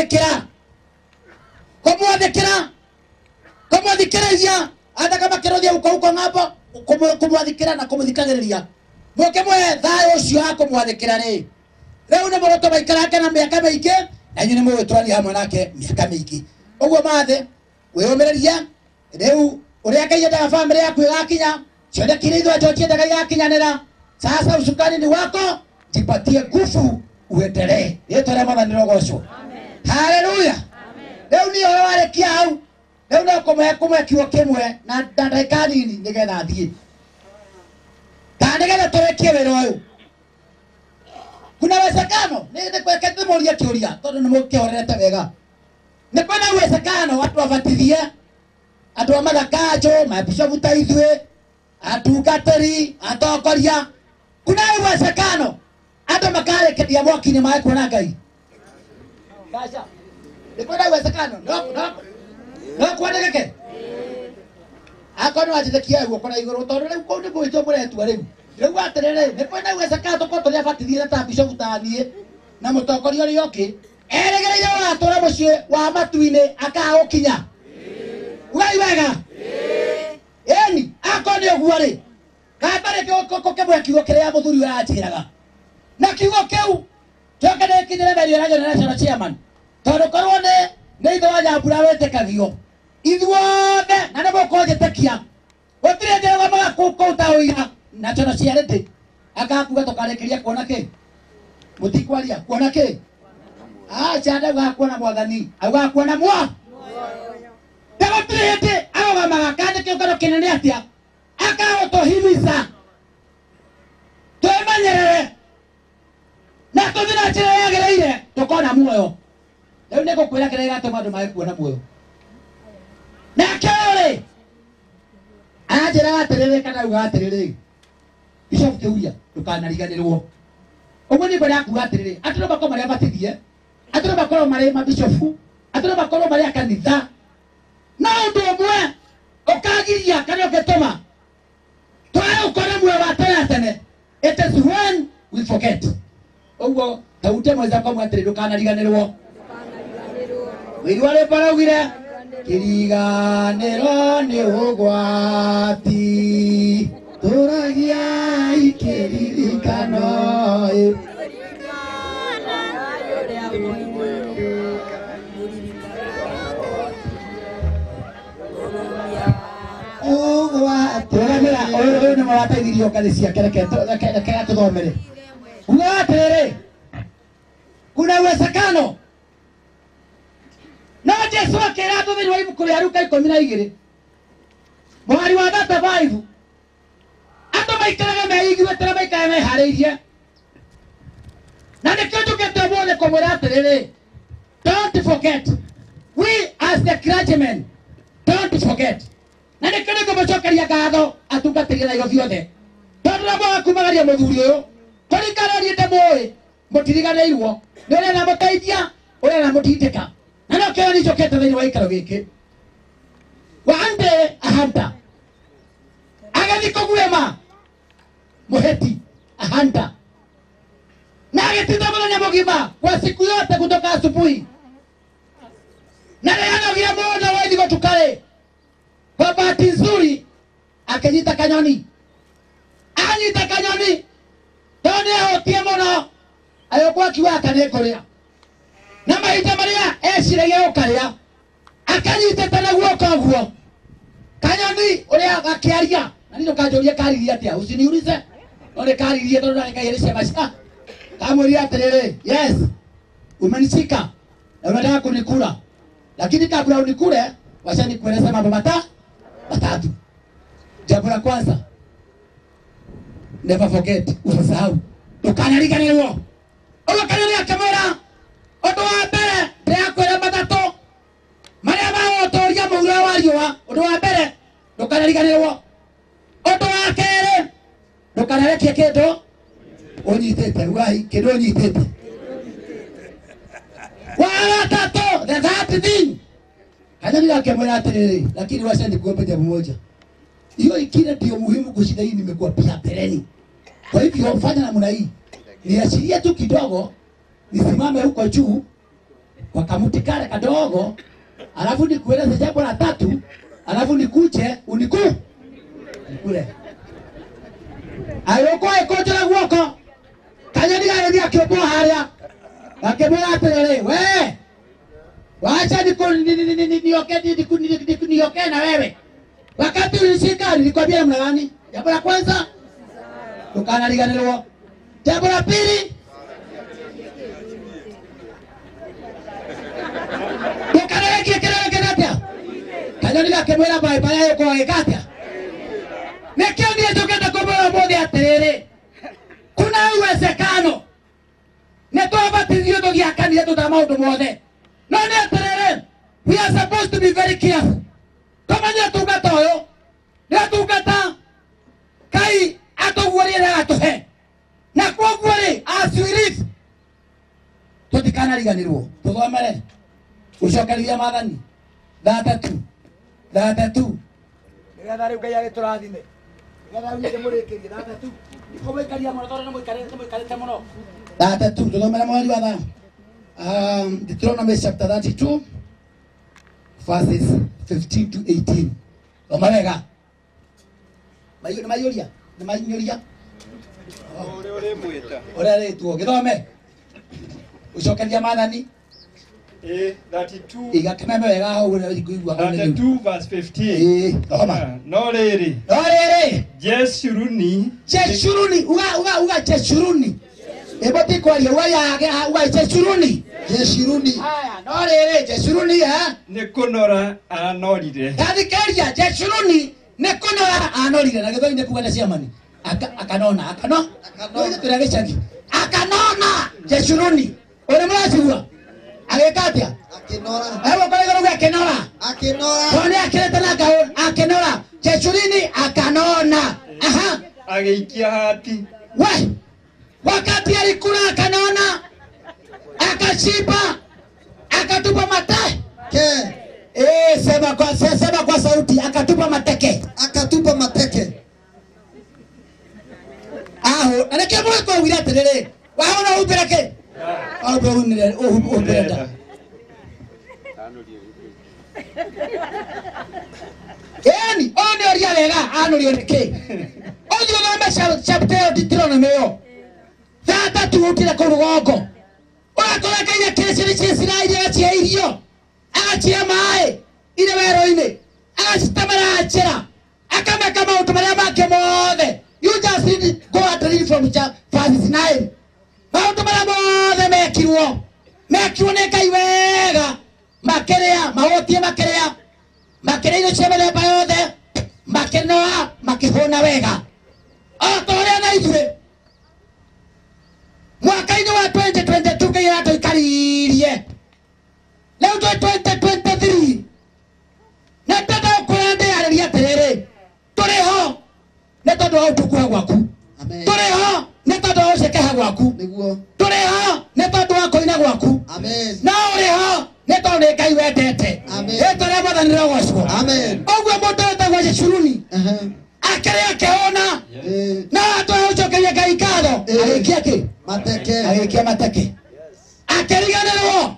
kũmwathĩkĩrĩria hata kama Kĩnuthia uko ng'ambo kũmwathĩkĩra na kũmũthikagĩrĩria mũkĩmũhe thayũ ũcio wa kũmwathĩkĩra rĩ rĩu nĩ mũgũtũ maikarake na mĩaka mĩingĩ na inyuĩ nĩ mũgũtũrania hamwe nake mĩaka mĩingĩ ũguo mathĩ wĩyũmĩrĩrie rĩu ũrĩa Ngai endaga family yaku ĩgakinya ciothe kile ithe wa George endaga igakinyanĩra sasa usukani ni wako jipatie nguvu uendelee rĩtwa rĩa Mwathani rĩrogocwo haleluya rĩu nĩ ũhoro warĩkia hau rĩu no kũmũhe kiugo kĩmwe na ndagĩka nini nĩgetha athiĩ kana nĩgetha tũrĩkie wĩra ũyũ kuna uwezekano nĩ mũria kĩũria tondũ nĩ mũkĩhorerete wega nĩ kwĩna uwezekano watu wabatithie andũ a mathakanjũ mabishopu ta ithuĩ atungatĩri atongoria kuna uwezekano andũ makarĩkĩria mwaki-inĩ mae kuona Ngai kaca nĩ kwĩna uwezekano no kwandĩkĩke akorwo wanjĩtĩkia guoko na igũrũ tondũ rĩu kũu nĩ gwĩtwo mũretua rĩu atĩrĩrĩ nĩ kwĩna uwezekano tũkorwo tũrĩ abatithie ta bishopu ta niĩ na mũtongoria ũrĩa ũngĩ erĩgĩrĩire wagatũra mũciĩ wa matu-inĩ akagũkinya ugai wega eni akorwo nĩ ũguo rĩ gatarĩ kĩmwe kiugo kĩrĩa mũthuri ũyũ aranjĩraga na kiugo kĩu njoke ndĩkinyĩre Mary Oranyo na national chairman tondũ korwo nĩ ithe wa Nyambura wĩtĩkagio ithuothe na nĩ mũkorwo njĩtĩkia gũtirĩ njĩra magakũruta ũira national charity akakuga tũkarĩkĩria kuona kĩ mũtikwaria kuona kĩ acha ndaugakuona Mwathani augakuona mwa ndagũtirĩ hĩndĩ arũgamaga kandĩke ũkaro kĩnene atĩa akagũtũhimica twĩmenye muoyo leo neko kwira kire gatuma andu mai kuona muoyo na kale ajira atirire kana uga atirire Bishop Keuria tukanariganirwo uguo ni mbere aku atirire aturo bakoma maria batithie aturo bakoma maria mabishofu aturo bakoma maria kanitha na undu umwe ukagiria kana uketoma twae ukore muoyo wa tene. It is when we forget. Uguo taute mweza kwa mwatirire tukanariganirwo wirware paragire kiriganiro ni ugwati turagia ikiririkano ugwati oyo ni mwateithirio kanisia kereke tuthomere ugatirire kuna uwezekano na Jesu akira tuthiri wa ibuku ria Luka 12 mwari wa 35 ando maikarage meigwe tara maikare mehariirie na nikio tukete bone komora atiriri don't forget we as the clergymen don't forget na nikio ngomocokeria ngatho atungatĩria Nairobi othe tondu na mwa kumagaria muthuri uyu kurikana ni ndemoi mutiriganĩirwo ni uria na muteithia uria na mutindika na no kero ni chokete thini wa ikaro giki wande ahanda agathiko gwema muheti ahanda na agetinda muthenya mugima kwa siku yote kutoka asubuhi na leo anagia muda wa ithiko tukale kwa bahati nzuri akanyita kanyoni anyita kanyoni tone ahotie muno ayokuwa kiwaka nekorea na maita maria eciragia ukaria akanyitete na guoko guo kanyoni uria akiaria na ndio kanjoria kariria atia usiniulize ore kariria tondu na kayeresha masha kamwiri atiriri yes umenishika na unataka kunikula lakini kabla unikule wacha nikueleze mambo matatu. Jambo la kwanza, never forget, usisahau ukanariganirwo ukanariga kamera odo wa mbere ndiakwira matatu maria magotoria muura wa riua odo wa mbere ndukanariganirwo odo wa kere ndukanareke kindu unyitete wai kindu unyitete wa gatatu the third thing kanariga kamera atiriri lakini wacha nikuombe jambo moja hiyo ikine ndio muhimu kushinda hii nimekuwa pia pereni. Kwa hivyo fanya namna hii. Niachilie tu kidogo nisimame huko juu kwa kamuti kale kadogo alafu nikueleze jambo la tatu alafu nikuje unikule. Ayoko ekojera guoko. Kanyoni gari akiopo haria. Akebora atere we. Wacha nioke na wewe. Wakati ulishika nilikwambia namna gani? Jambo la kwanza tukanariganirwo. Jambo la pili tukanareke kenatia. Kanyoni gakemwera bye bye yoko agikatia. Nekio ndiye tokenda komora mode atiriri. Kuna uwezekano netwabatithio tugiakanire tutamaundu mothe. No ni atiriri. We are supposed to be very careful. Kama ni atungata oyo ni atungata kai atogwari na atohe na kwogwari aswirif tutikana tuthomere ucokeria mathani thatatu nigetha riu Ngai agiturathime nigetha riu ndimurikirie thatatu ikomwikaria muno tondu nimwikarite muno thatatu tuthomere mweri wa thano Deuteronomy chapter 32 verses 15 to 18. Omarega. Mayuria. Ore mweta. Ore tu githome. Ucokeria mathani. 32. Igakememe wega hau na kuigua. 32 verse 15. No riri. Jeshuruni. Uga Jeshuruni. Eboti kwaria uga Jeshuruni. Haya, no riri Jeshuruni ni kunora anorire. Gathikeria Jeshuruni ni kunora anorire na githoine kuga na ciamani. Akanona. Ndio turagicagi. Akanona Jeshuruni. Ore mracigua. agekatia hebu kwa lugha akenora tone akileta na gaon akenora chechurini akanona ageikia hati we wakati alikula akanona akashiba akatupa mate sema kwa sauti akatupa mateke aho anake mwe kwa wira terere waona ubirake aubirunire ubirenda yani one oria wega anuri oneke onyo na chapter ditrono meyo tata tuutire ku rugongo wakora kanya kesi Israeli achia irio achia mai ile wero-ine asitamara achira akameka maundu maria make mothe. You just need to go and read from verse 9. Maundu maria mothe mekirwo ni Ngai wega makerea mahotie makerea ino cia mĩthemba yothe makenoa makihũna wega otoria na ithuĩ mwaka-inĩ wa 2022 Ngai aratũikaririe rĩu 2023 na tata ũkũra ndĩarĩria atĩrĩrĩ tũrĩ ho nĩ tondũ wa ũtukũha gwaku tũrĩ ho nĩ tondũ wa ũcekeha gwaku tũrĩ ho nĩ tondũ wa kũina gwaku na ũrĩ ho nĩ tondũ nĩ Ngai wendete rĩtwa rĩa Mwathani rĩrogocwo ũguo mũndũ wĩtagwo Jeshuruni akĩrĩ akĩhũna na atwa ũcokeria Ngai ngatho agĩikia kĩ agĩikia mateke akĩriganĩrwo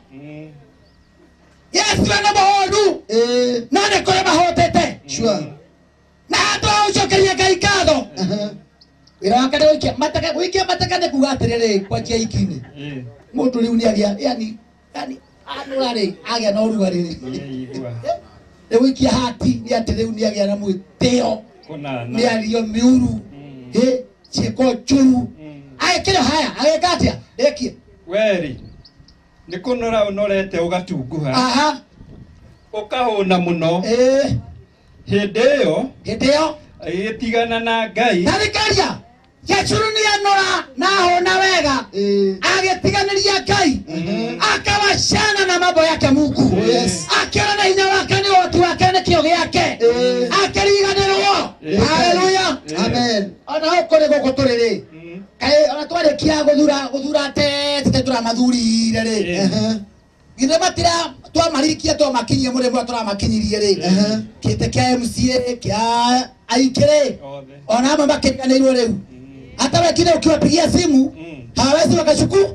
Yesu ana mahoru na nĩ kũrĩ mahotete na atwa ũcokeria Ngai ngatho wĩra wake nĩ gũikia mateke nĩ kuga atĩrĩrĩ kwanjia ikinĩ mũndũ rĩu nĩ agĩa yani anũrarĩ agĩa na ũrugarĩ nĩ gũikia hati nĩ atĩ rĩu nĩ agĩa na mwĩtĩo nĩ ario mĩuru ciĩko njũru agĩkĩra haya agĩka atĩa ekie weri nĩ kũnora ũnorete ũgatunguha ũkahũna mũno hĩndĩ ĩyo agĩtigana na Ngai tarĩkaria Jeshuruni anora na hona wega agĩtiganĩria Ngai akawachana na mambo yake Mungu akiona na hinya wake nĩ ũhoti wake nĩ kĩo gĩake akĩriganĩrwo haleluya amen ona ũkũrĩ gũkũ tũrĩ kaĩ ona twarĩkia gũthura tete tũramathurire rĩ githĩ matira twamaririkia twamakinyie mũrĩmo tũramakinyirie rĩ kĩte kĩa MCA kĩa aikĩrĩ ona amwe makĩriganĩirwo rĩu hata wengine ukiwapigia simu hawezi wakachukua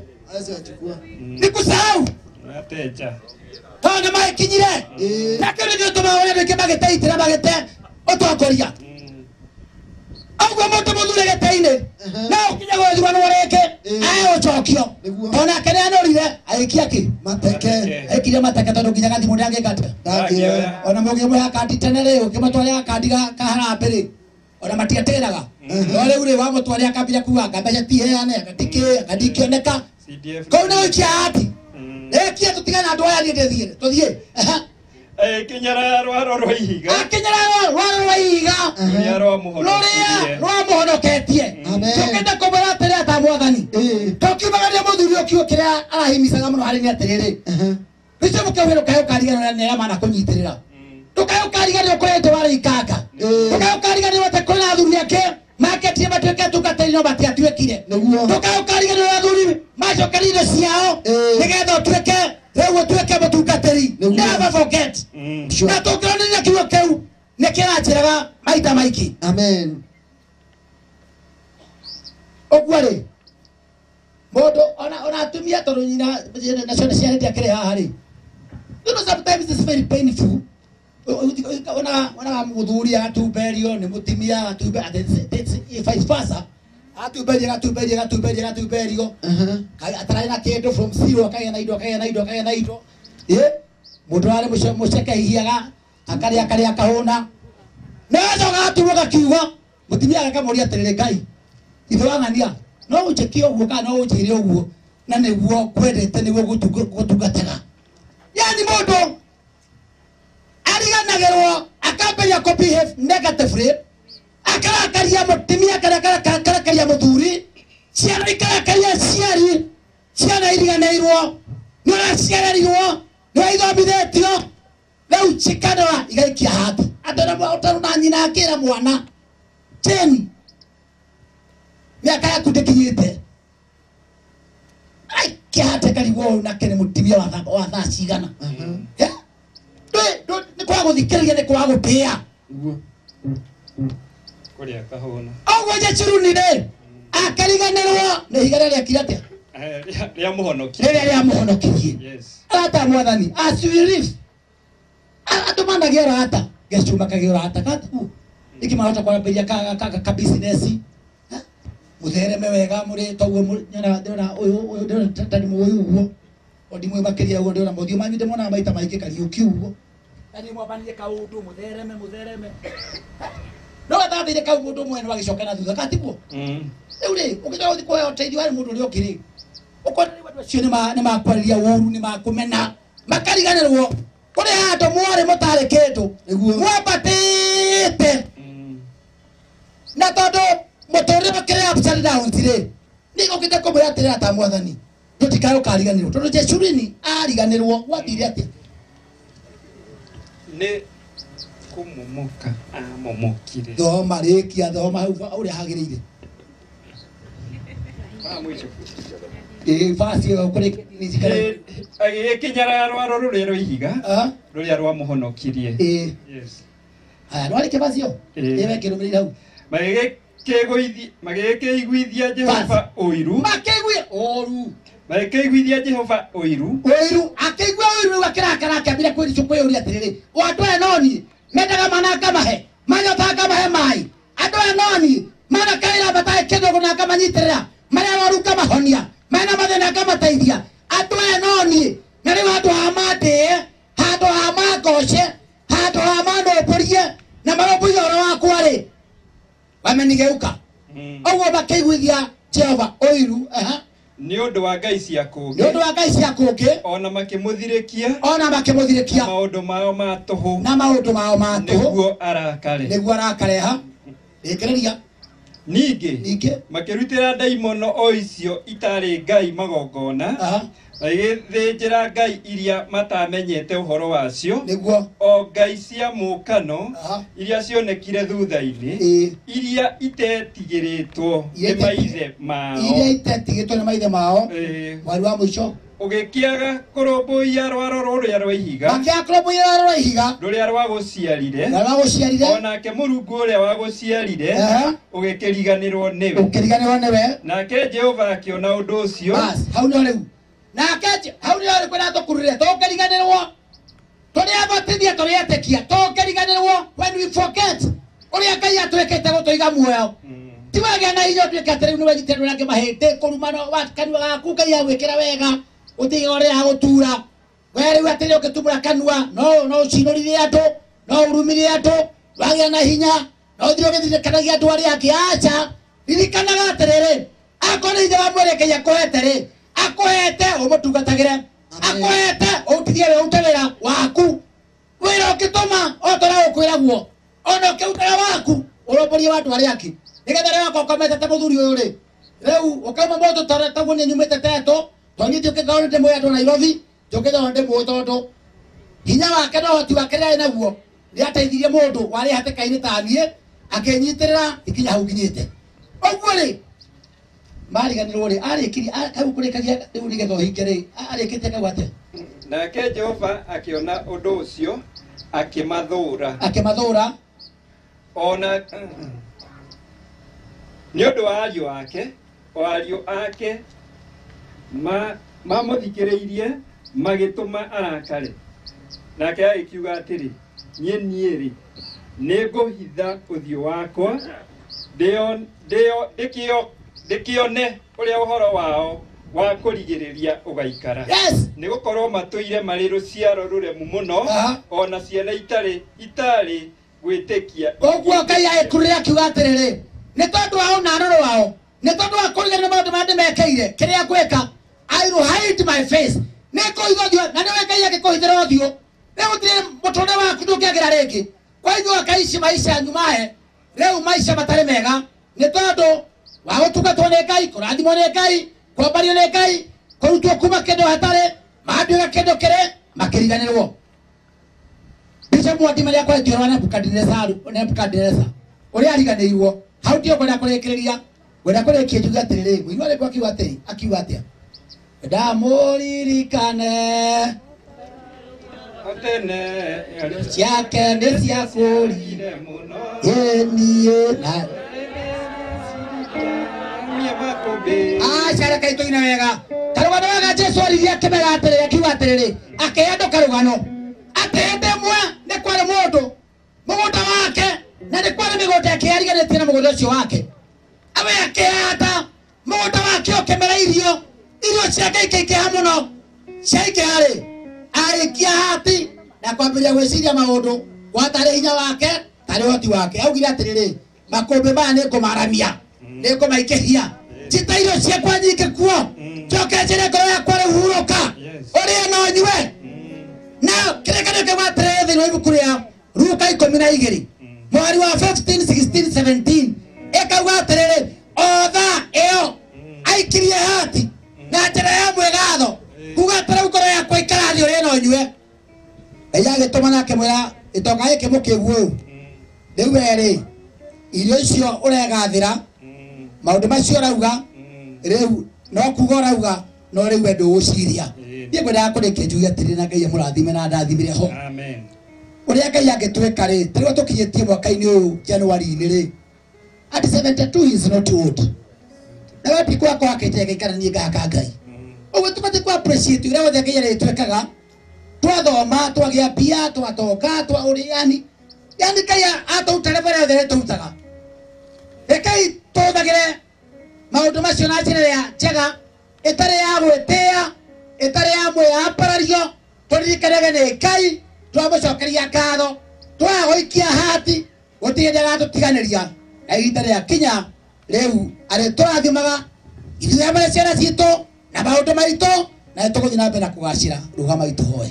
ni kusahau nateja na maikinyire na kile ndio tumaona ndio bagete bagete otokoria agwa moto mudure gete-ine na ukija gwethwa no reke ayo chokio ona kene anorire aikia ki mateke aikia mateke tondu nginya gathi mundu angekata ona mugi mwe akati tenere ukimatwara kandi kaharambere ona matiateraga no rĩu rĩ wamũtwarĩa akambia kuga mbeca ti heane akandikioneka kũu nĩ gũikia hati ĩkie tũtigane andũ aya niĩ ndĩthiĩ tũthiĩ kinyara rwaro rwa ihiga rũrĩa rwamũhonoketie tũkĩenda kũmwĩra atĩrĩ ata Mwathani tũkiumagania mũthuri ũkiu kĩrĩa arahimicaga mũno harĩ nĩ atĩrĩrĩ rĩcio mũkĩhũrĩrwo kaĩ ũkariganĩrwo nĩ arĩa manakũnyitĩrĩra tukao kariganĩrwo kũrĩ ndĩ warĩ ikanga tukao kariganĩrwo atĩ kũrĩ athuri ake maketie matuĩke tungatĩri no matiatuĩkire tukao kariganĩrwo athuri macokerire ciao nĩgetha ũtuĩke rĩu ũtuĩke mũtungatĩri never forget na tũngĩronĩria kiugo kĩu nĩ kĩranjĩraga maita maingĩ amen ũguo rĩ mũndũ ona atumia tondũ nyina nacio nĩ ciarĩte akĩrĩ haha rĩ you know sometimes it's very painful ona muthuri atumberio ni mutimia atumbe vice versa atumberio atarai na kindu from zero akagĩa na indo mundu arĩ muceke hihiaga akarĩa akahũna nacoka atumoga kiugo mutimia agakamũria atĩrĩrĩ Ngai ithe wang'ania no ũnjĩke ũguo kana no ũnjĩre ũguo na nĩguo kwendete nĩguo gũtungatĩra yani mũndũ ariganagĩrwo akambĩria kũbehave negatively akarakaria mũtimia akarakaria mũthuri ciana ikarakaria aciari ciana iriganĩirwo nĩ Nĩũraciarĩrirwo, nĩwaithomithĩtio, rĩu cikanoa igaikia hati. Andũ na ũtaru na nyina akĩra mwana. Jane, mĩaka yaku ndĩkinyĩte. Aikia hati karigwo nake nĩ mũtumia wa thaa cigana. Nĩ kwa gũthikĩrĩria, nĩ kwa gũtĩa. Kũrĩa kahũna. Oguo Jeshuruni-rĩ, akariganĩrwo nĩ ihiga rĩrĩa kirate. Rĩa mũhonokia. Rĩrĩa mũhonokirie. Yes. Arata mwathani, as we live. Andũ managia rata. Gecuma kagia rata katu. Ikimahota kwambĩrĩria ka business. Muthereme wega muri toguo ndĩrona ũyũ ndĩrona tani mũyũ ũguo. Ondimwe makĩria ũguo ndĩrona mũthio manyu ndĩmona maita maingĩ kariũki ũguo. Tani mwambanie kaũndũ muthereme. No atathire kau mũndũ mwene wagicoka na thutha katiguo. Rĩu rĩ ũkĩthora ũthi kuoya ũteithio harĩ mũndũ ũrĩa ũkĩrĩ. Ũkona andũ acio nĩ makwarĩria ũru, nĩ makũmena, makariganĩrwo. Kũrĩ handũ mwarĩ mũtarĩ kĩndũ mwambatĩte. Na tondũ mũtũrĩre makĩrĩ upside down rĩ, nĩ ũkĩte kũmwĩra atĩrĩra ta mwathani, tũtikae ũkariganĩrwo. Tondũ Jeshuruni ariganĩrwo, wathire atĩa? Nĩ kũmomoka amomokire. Thoma rĩkia, thoma hau ũrĩa hagĩrĩire. Fasi kũrĩ nizikare. Agĩkinyara rwaro rũrĩa rwa ihiga, rũrĩa rwa mũhonokirie. Yes. Aya, no arĩke fasi yo. Ĩwe kĩrũmĩrĩire hau. Magĩkĩiguithia Jehova ũiru. Makĩiguithia ũru. Magĩkĩiguithia Jehova ũiru. Ũiru, akĩigua ũiru rĩu akĩrakara akĩambire kwĩricũkũyũria atĩrĩrĩ, andũ aya noni mendaga mana akamahe, manyota akamahe maĩ. Andũ aya noni manakaĩra bataĩ kĩndũ na akamanyitĩrĩra, marĩa arwaru kamahonia, mena mathĩna akamateithia. Andũ aya noni na rĩu handũ ha mandĩe, handũ ha mangoce, handũ ha manũmbũrie na marũmbũrie ũhoro wakwa-rĩ, wamenigeuka. Ũguo makĩiguithia Jehova ũiru. Nĩ ũndũ wa ngai cia kũngĩ. Nĩ ũndũ wa ngai cia kũngĩ. Ona makĩmũthirĩkia. Ona makĩmũthirĩkia. Maũndũ mao ma tũhũ. Na maũndũ mao ma tũhũ. Nĩguo arakare. Nĩguo arakare Ĩkĩrĩria. Ningĩ makĩrutĩra ndaimono o icio itarĩ ngai magongona. Magĩthĩnjĩra ngai iria matamenyete ũhoro wacio. Nĩguo. O ngai cia mũkano iria cionekire thutha-inĩ, iria itetigĩrĩtwo nĩ maithe mao. Iria itetigĩtwo nĩ maithe mao. Mwari wa mũico. Ũgĩkĩaga kũrũmbũiya rwaro rũrĩa rwa ihiga. Makĩaga kũrũmbũiya rwaro rwa ihiga. Rũrĩa rwagũciarire. Onake Mũrungu ũrĩa wagũciarire ũgĩkĩriganĩrwo nĩwe. Ũkĩriganĩrwo nĩwe. Nake Jehova akĩona ũndũ ũcio. Hau nĩho rĩu. Nake hau nĩho rĩu kwĩna tũkurĩre tũkĩriganĩrwo. Tũrĩabatithia tũrĩetĩkia tũkĩriganĩrwo. When we forget ũrĩa Ngai atwĩkĩte gũtũiga muoyo. Tiwagĩa na hinya ũtuĩke atĩ rĩu nĩwanyitĩrĩrwo na kĩmahĩndĩ kũrumana wa kanua gaku Ngai agwĩkĩra wega. Utiga ũrĩa agũtura. Wee rĩu atĩrĩ ũkĩtumũra kanua no ũcinũrire andũ, no ũrumire andũ, wagĩa na hinya, no ũthire ũgĩthirikanagia andũ arĩa angĩ. Aca, ririkanaga atĩrĩrĩ, akorwo nĩ ithe wa mwĩrĩ Ngai akũhete-rĩ, akũhete ũmũtungatagĩre, akũhete ũrutithie wĩra waku. Wĩra ũngĩtũma otara ũkwĩra guo, ona ũkĩrutaga waku ũrũmbũrie wa andũ arĩa angĩ. Nĩgetha rĩu wakorwo ũkomete ta mũthuri ũyũ-rĩ, rĩu ũkauma mũndũ taguo nĩ nyumĩte teto, tondũ niĩ ũkĩkorwo ndĩmũĩ andũ Nairobi, njũkĩthora ndĩmũĩ tondũ hinya wake na ũhoti wake rĩarĩ naguo nĩateithirie mũndũ warĩ hatĩka-inĩ ta niĩ akĩnyitĩrĩra ikinya hau nginyĩte. Ũguo-rĩ mariganĩrwo-rĩ arĩkirie hau kũrĩkagia rĩu nĩgetha ũhinge-rĩ arĩkĩtie kau atĩa? Nake Jehova akĩona ũndũ ũcio akĩmathũra ona nĩ ũndũ wa ariũ ake mamũthikĩrĩirie magĩtũma arakare. Nake agĩkiuga atĩrĩ, niĩ-rĩ nĩngũhitha ũthiũ wakwa ndĩkĩone ũrĩa ũhoro wao wa kũrigĩrĩria ũgaikara. Nĩgũkorwo matũire marĩ rũciaro rũremu mũno, ona ciana itarĩ gwĩtĩkia. Ũguo Ngai agĩkurĩra akiuga atĩrĩrĩ, nĩ tondũ wa ũnarũrũ wao, nĩ tondũ wa kũriganĩrwo maũndũ marĩa ndĩmekeire, kĩrĩa ngwĩka I will hide my face. Nĩkũhitha ũthiũ, na nĩwe Ngai agĩkũhithĩra ũthiũ. Rĩu gũtirĩ mũtũrĩre waku ndũngĩagĩra rĩngĩ. Kwa hivyo akaishi maisha nyumahe, rĩu maisha matarĩ mega, nĩ tondũ wa gũtungatwo nĩ Ngai, kũrathimwo nĩ Ngai, kwambario nĩ Ngai, kũrutwo kuma kĩndũ hatarĩ, maadu ya kendo kere makiriganirwo bicha mwati maria kwa tioro na Nebukadneza uri ariganirwo hau tio kwenda kurekereria kwenda kurekia juga atiriri muino ari kwa akiwa atia ndamuririkane atene ciake nĩ cia kũrire mũno nie na cara kaitũ ina wega karugano wega Jesu ariria kĩmera atĩrĩrĩ akiuga atĩrĩrĩ akĩenda karugano atĩ ndemwe nĩ kwarĩ mũndũ mũgũnda wake na nĩ kwarĩ mĩgũnda ĩkĩariganĩtie na mũgũnda ũcio wake awe akĩhata mũgũnda wake ũkĩmera irio ciake ikĩingĩha mũno ciaingĩha-rĩ arĩkia hati na kwambĩrĩria gwĩciria maũndũ gwatarĩ hinya wake tarĩ ũhoti wake augire atĩrĩrĩ makũmbĩ maya nĩ ngũmaramia nĩ ngũmaikĩhia njita irio ciakwa nyingĩ kuo njoke njĩre ngoro yakwa rĩu hurũka ũrĩe na ũnyue na kĩrĩkanĩro kĩu atĩrĩrĩ thĩinĩ wa ibuku rĩa Luka 12 mweri wa 15, 16, 17 ĩkauga atĩrĩrĩ o thaa ĩyo aikirie hati na njĩra ya mwĩgatho kuga atĩrĩ ngoro yakwa ikara thĩ ũrĩe na ũnyue Ngai agĩtũma na akĩmwĩra itonga gĩkĩ mũkĩguo rĩu rĩ irio icio ũregathĩra maũndũ macio rauga rĩu no kuga rauga no rĩu wendo ũciria niĩ ngwendaga kũrĩkia njuge atĩrĩ na Ngai amũrathime na ndathimire ho ũrĩa Ngai agĩtwĩka rĩ tarĩu tũkinyĩtie mwaka-inĩ ũyũ January-inĩ rĩ at 72 is not old na wati kwa kĩte gĩikaranie ngaka Ngai ũguo tũbatiĩ ku appreciate ũrĩa wothe Ngai arĩtwĩkaga twathoma twagĩa mbia twatoka twa ũrĩ yani Ngai atũruta level yothe tũrutaga Ngai tũthagĩre maũndũ macio na njĩra ya njega ĩtarĩ ya gwĩtĩĩa ĩtarĩ ya mwĩyambarario tũririkanage nĩ Ngai twamũcokeria ngatho twagũikia hati gũtirĩ agatũtiganĩria na ihinda rĩa kinya rĩu arĩtũrathimaga ithuĩ hamwe na ciana citũ na maũndũ maitũ na tũgũthiĩ na mbere na kũgacĩra rũgama itũhoe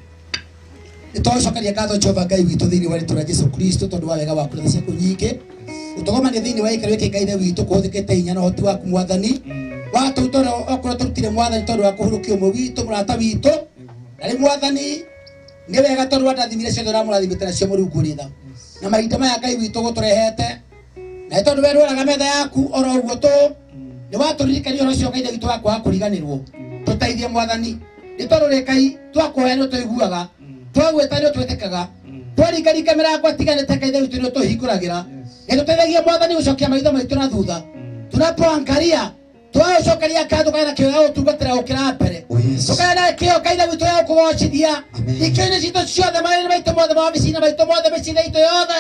nĩtwagũcokeria ngatho Jehova Ngai witũ thĩinĩ wa rĩĩtwa rĩa Jesũ Kristo tondũ wa wega waku na tha ciaku nyingĩ ũtũgomanie thĩinĩ wa gĩikaro gĩkĩ Ngai witũ kũhũthĩkĩte hinya na ũhoti waku Mwathani watũtũra okorwo tũrutire Mwathani tondũ wa kũhurũkia ũmwe witũ mũrata witũ na rĩ Mwathani nĩ wega tondũ wandathimire ciothe ũramũrathimĩte nacio Mũrungu ũrĩ tha na mahinda maya Ngai witũ gũtũrehete na tondũ we ndwaraga metha yaku oro ũguo tũ nĩ watũririkania ũhoro ũcio Ngai witũ wakwa wa kũriganĩrwo tũteithie Mwathani nĩ tondũ rĩ Ngai twakũhoya nĩ ũtũiguaga twagwĩta nĩ ũtwĩtĩkaga twaringaringa mĩrango atiganĩte Ngai witũ nĩ ũtũhingũragĩra nĩtũteithagia Mwathani gũcokia maitho maitũ na thutha tunapoangalia twagũcokeria ngatho kana kĩo ya ũtungatĩra gũkĩra mbere tũkaya na kĩo Ngai witũ ya gũkũgocithia ikĩo-inĩ citũ ciothe mawĩra maitũ mothe mawabici-inĩ maitũ mothe mĩciĩ-inĩ itũ yothe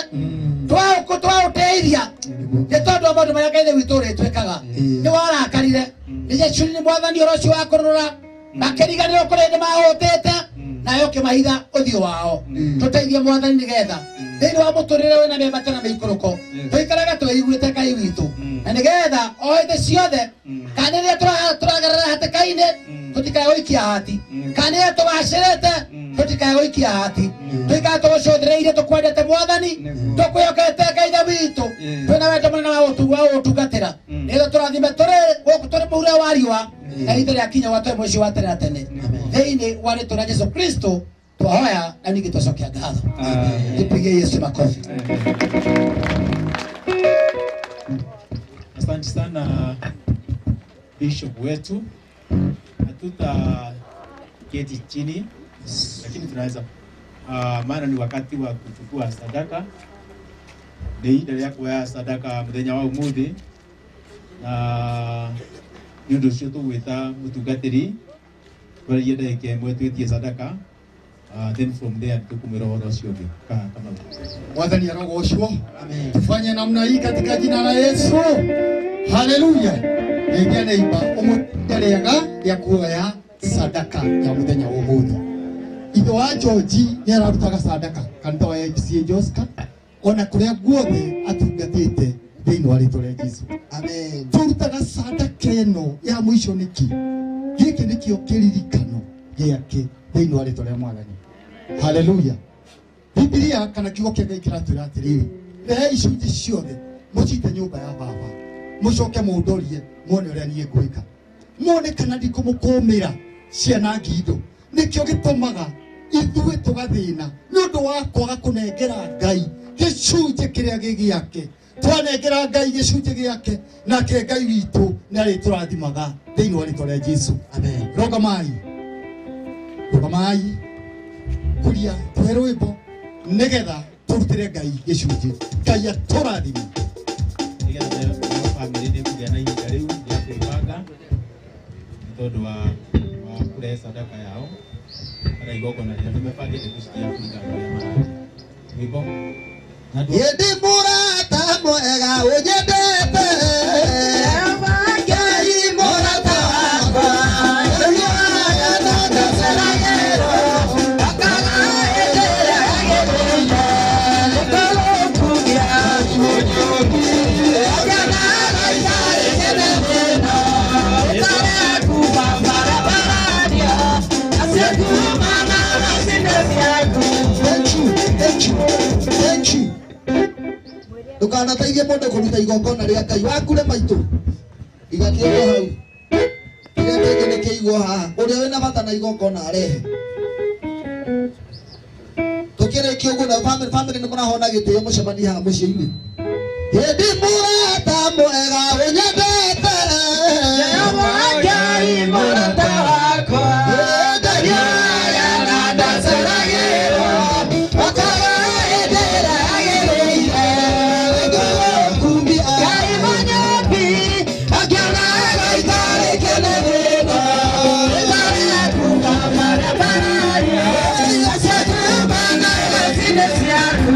twagũteithia nĩ tondũ wa maũndũ marĩa Ngai witũ ũrĩtwĩkaga nĩ warakarire nĩ Jesũ nĩ Mwathani ũhoro ũcio wa kũrora makĩriganĩrwo kũrĩa nĩ mahũtĩte nayo kĩmahitha ũthiũ wao tũteithie Mwathani nĩgetha thĩinĩ wa mũtũrĩre wĩna mĩambato na mĩikũrũko tũikaraga twĩiguĩte Ngai witũ na nĩgetha o hĩndĩ ciothe kana rĩrĩa tũragarara hatĩka-inĩ tũtikae gũikia hati kana rĩrĩa tũgacĩrĩte tũtikae gũikia hati tũikaraga tũgũcũthĩrĩirie tũkwendete Mwathani tũkwĩhokete Ngai witũ twĩna wendo mũnene wa gũtungatĩra nĩgetha tũrathime tũrĩ gũkũ tũrĩ mũhuro wa riũa na ihinda rĩakinya gwatũhe mũico wa tene na tene thĩinĩ wa rĩĩtwa rĩa Jesũ Kristo twahoya na ningĩ twacokia ngatho tupigie Yesu makofi. Asante sana Bishop wetu, hatutaketi chini lakini tunaweza maana ni wakati wa kuchukua sadaka ndio ya kuya sadaka mthenya wa umuthi na nĩ ũndũ ũcio tũgwĩta mũtungatĩri twarĩrie ndagĩka ĩmwe twĩtie sadaka then from there tukumwĩra ũhoro ũcio ũngĩ kama Mwathani arogocwo tufanye namna hii katika jina la Yesu haleluya ngia neiba ũmũtereaga ya kuoya sadaka ya mũthenya wa umuthi ithe wa George nĩ ararutaga sadaka kanitha wa FCA Joska ona kũrĩa guothe atungatĩte thĩinĩ wa rĩĩtwa rĩa Jesũ amen tũrutaga sadaka ĩno ya mũico nĩkĩ gĩkĩ nĩkĩo kĩririkano gĩake thĩinĩ wa rĩĩtwa rĩa Mwathani haleluya Biblia kana kiugo kĩa Ngai kĩratwĩra atĩrĩrĩ rehe icunjĩ ciothe mũcite nyũmba ya baba mũcoke mũndorie muone ũrĩa niĩ ngwĩka muone kana ndikũmũkũmĩra ciana ngindo nikio gitumaga ithuĩ tũgathĩna nĩ ũndũ wa kwaga kũnengera Ngai gĩcunjĩ kĩrĩa gĩgĩake. Twanengera Ngai gĩcunjĩ gĩake, nake Ngai witũ nĩ arĩtũrathimaga thĩinĩ wa rĩĩtwa rĩa Jesũ. Amen. Rogamai kuria tũhe rwĩmbo nĩgetha tũrutĩre Ngai gĩcunjĩ. Ngai atũrathime. Nĩgetha bamĩrĩ nĩ kũgĩa na ihinda rĩu rĩa kwĩbanga nĩ tondũ wa kũrehe sadaka yao kana igongona rĩrĩa nĩmebangĩte gũcikia kũringana na ũrĩa marathĩ. Rwĩmbo Yedi murata mwega ũnyendete Ngai murata wakwa ũnyuaga na ndaceragĩrwo akaga ĩndĩra gĩthĩnda nĩkũrũkugia mũnyũngi ũgana gaitarĩ kĩnenĩno gĩtarĩ kuma barabarario acio kumana na cinde ciaku. Thank you. Ndũkanateithie mũndũ kũruta igongona rĩa Ngai wakure maitũ igathiĩ hau kĩrĩa kĩngĩ nĩ kĩigwo haha ũrĩa wĩna bata na igongona arehe. Tũkĩrĩkia ũguo na bamĩrĩ nĩ mũrahona gĩtĩo mũcemania haha mũciĩ-inĩ. Hĩndĩ mũrata mwega ũnyendete Ngai mũrata wakwa Ngai oya na ndaceragĩrwo akaga ĩndĩra agĩrĩire Ngai mũnyũmbi akĩona gaitarĩ kĩnenĩno gĩtarĩ kuma barabarario acio kumana na cinde ciaku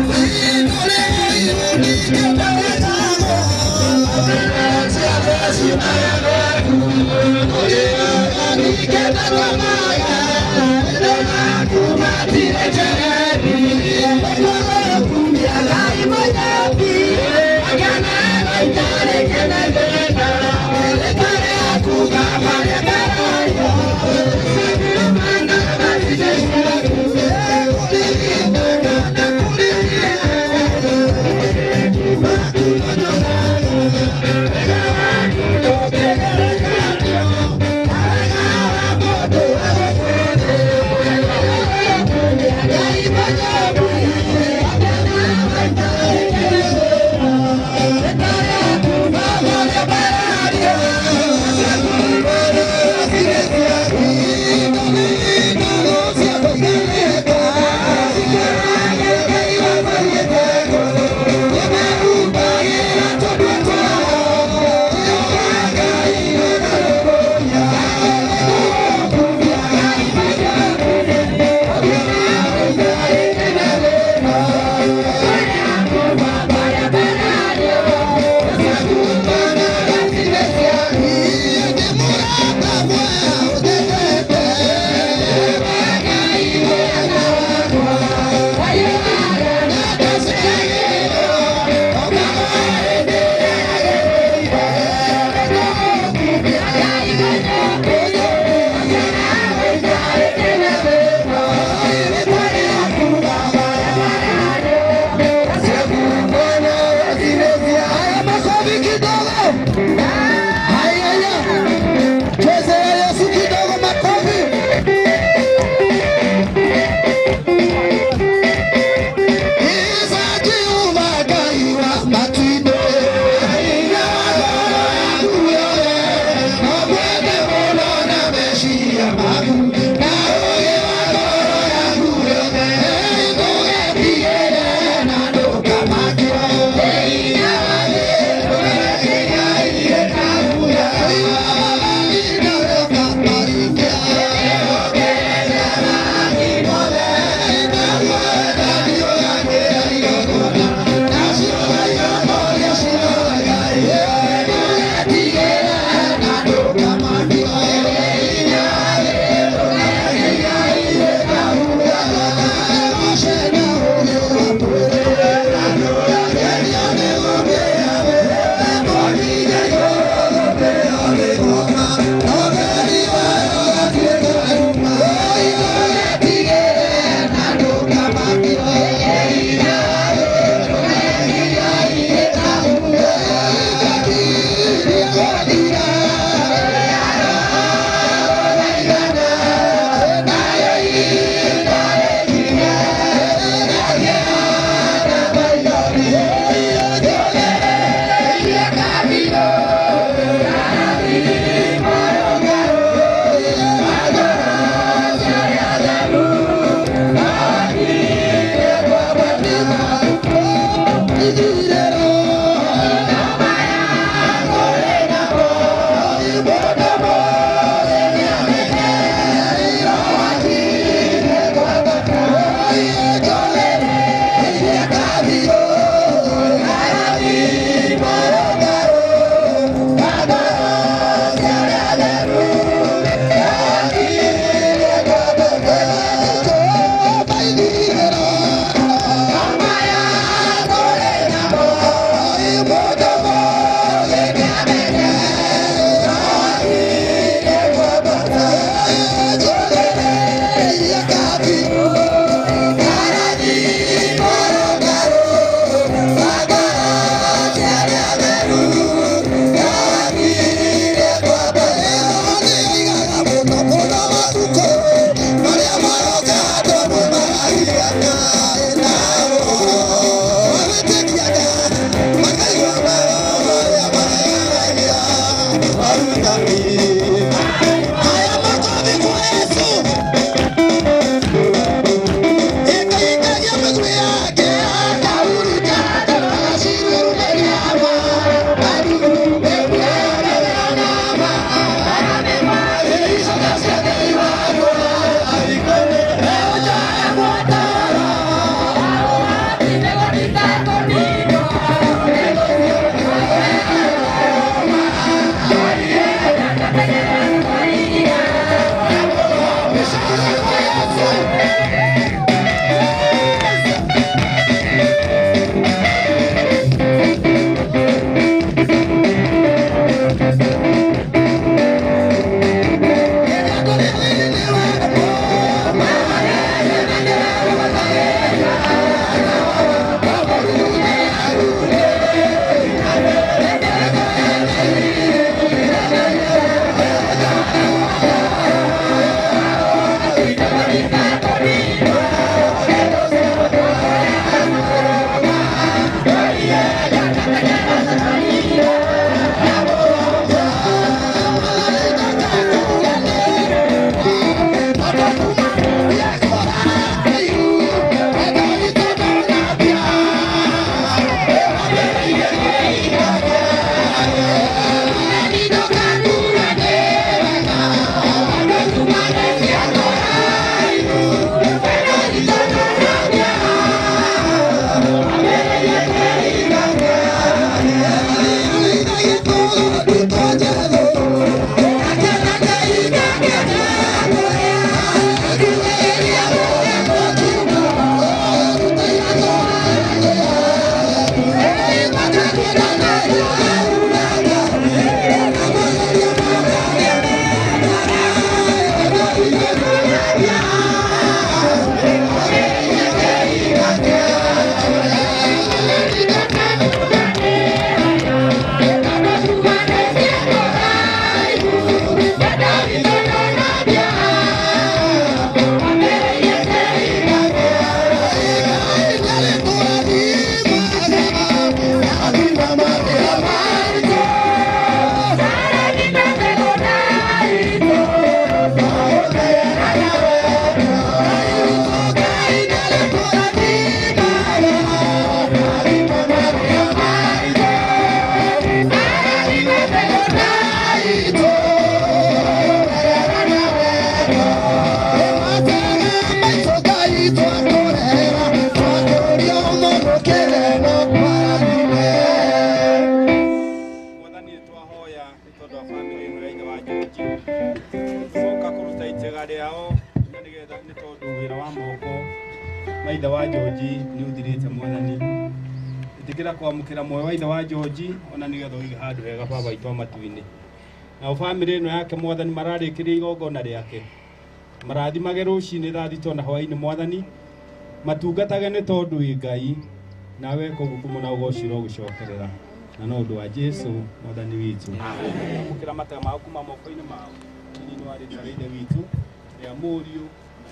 Maitha wa George ni uthirite mwathani itikira kwamukira moyo wa ithe wa George ona ni getho ige handu hega baba itwa matuini na family ino yake mwathani mararikiria igongona riake marathimage rucini rathito na hwaini mwathani matungatage ni tondu i Ngai nawe kugukumuna ugocira ugicokerera na no ndu wa Jesu mwathani witu amen mukira mata maku mamoko-ini mao ni wari taride witu ya muriu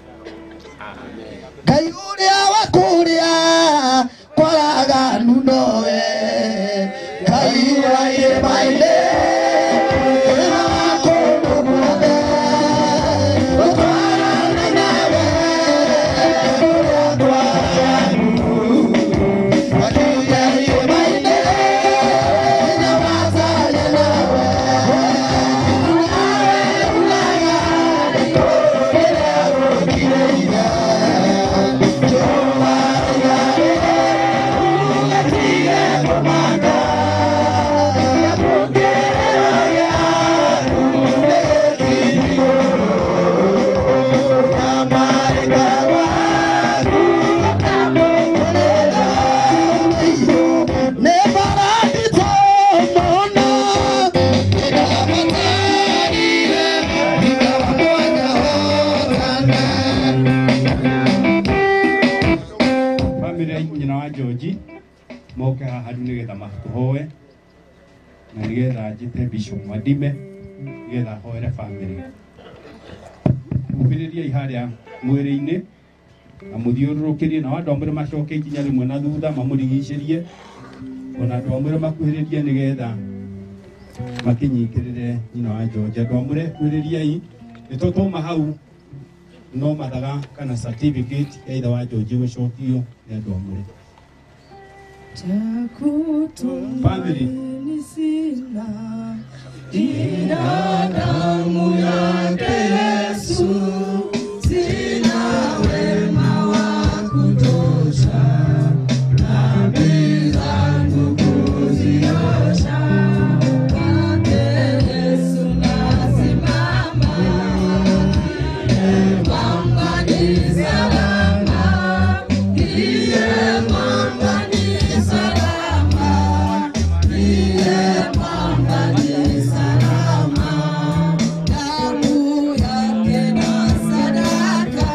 Ngai uria wakuria kwaraganu nowe Ngai wa imaine uria wakundu guothe utwarane nawe uria kwaraganu wakiuria imaine na wazaria nawe moke haha ni getha matuhoe na ni getha njite Bishop Mwadime ni getha hoere family ubiriria iharia mwiri-ini na muthiururukirie na andu amwe macoke ikinya rimwe na thutha mamurigicerie ona andu amwe makuhiririe ni getha makinyikirire nyina wa George andu amwe kuhiririai nitutuma hau no mathaga kana certificate ya ithe wa George gucokio ni andu amwe family sina ila damu yake Yesu sina wema wa kutosha dhambi zangu kuziosha kwake Yesu nasimama kwamba ni salama mwamba ni salama mwamba ni salama damu yake na sadaka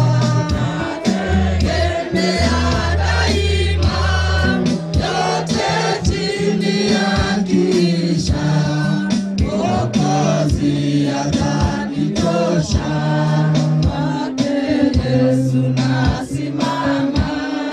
nategemea daima yote chini ya kisha Mwokozi atanitosha kwake Yesu nasimama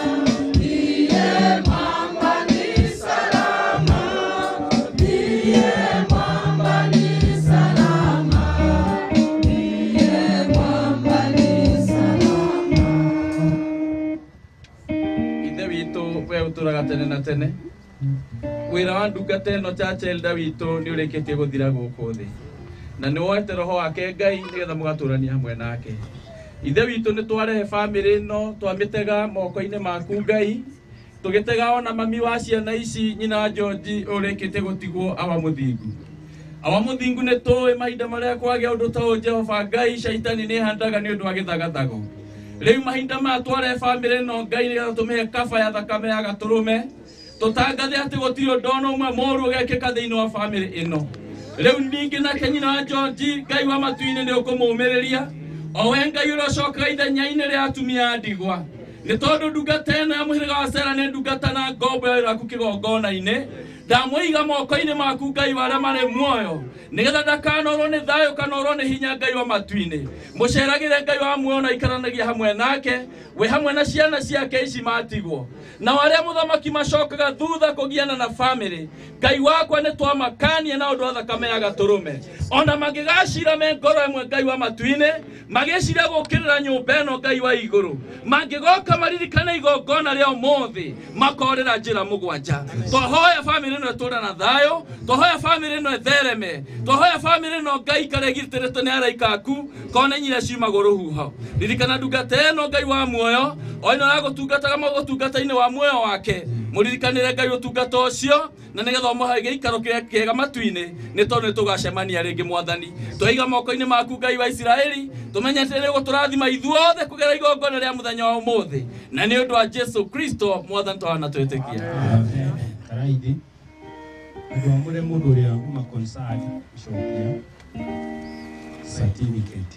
uturaga tene na tene wira wa ndungata ino chacha elda witu ni urikitie guthira guku thi na ni woete roho wake Ngai nigetha mugaturania hamwe nake ithe witu ni twarehe family ino twamitega moko-ini maku Ngai tugitega ona mami wa ciana ici nyina wa George urikitie gutigwo awa muthingu ni tuwi mahinda maria kwagia undu ta u Jehova Ngai shaitani ni handaga ni undu wa githagathago riu mahinda ma tware family no Ngai ni gatume kaba ya thakame ya gaturume tutangathe ati gutiri undu ona umwe moru ugekika thiini wa family ino riu ningi na kenyina wa George Ngai wa matuini ni ukumumiriria owe Ngai urocoka ithenya-ini ria atumia a ndigwa ni tondu ndungata ino ya muhiriga wa Sera ni ndungata na ngombo ya iraku kigongona-ini ndamwiga moko-ini maku Ngai waria mari muoyo nigetha ndakanorwo ni thayo kanorwo ni hinya Ngai wa matuini muceragire Ngai wa muoyo na ikaranagia hamwe nake we hamwe na ciana ciake ici matigwo na waria muthamaki macokaga thutha kugiana na family Ngai wakwa ni twamakania na undu wa thakame ya gaturume ona magigacira me ngoro imwe Ngai wa matuini magiciria gukirira nyumba ino Ngai wa iguru mangigoka njoka maririkane igongona rĩa ũmũthĩ makorera njĩra mũgwanja. Twahoya family ĩno ĩtũũre na thayũ, twahoya family ĩno ĩthereme, twahoya family ĩno Ngai ikare igitĩrĩtwo nĩ araika aku kona nyira ciumagwo rũhuho. Ririkana ndungata ĩno Ngai wa muoyo, o ĩno yagũtungataga mũtungata-inĩ wa muoyo wake, mũririkanĩre Ngai ũtungata ũcio na nĩgetha ũmũhe gĩikaro kĩega matu-inĩ, nĩ tondũ nĩtũgacemania rĩngĩ Mwathani. Twaiga moko-inĩ maku Ngai wa Isiraeli, tũmenyete nĩ gũtũrathima ithuothe kũgerera igongona rĩa mũthenya wa ũmũthĩ, na nĩ ũndũ wa Jesu Kristo Mwathani twana twĩtĩkia. Karaidi andũ amũre mũndũ ũrĩa uma concert gũcokia certificate.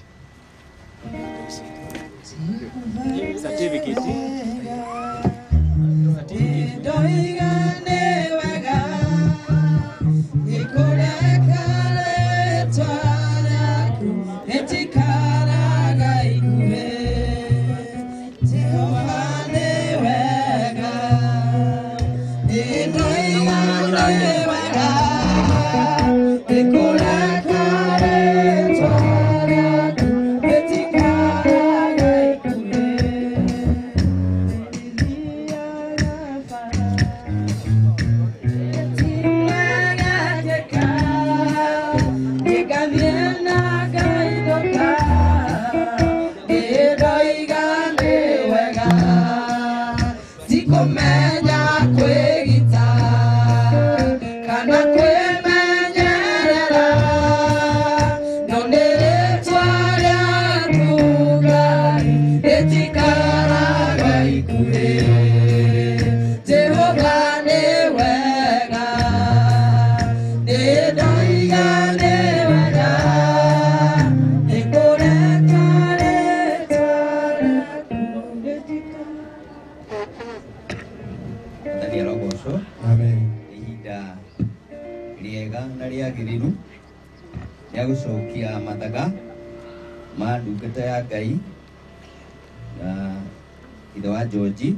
Gũcokia mathaga ma ndungata ya Ngai na ithe wa George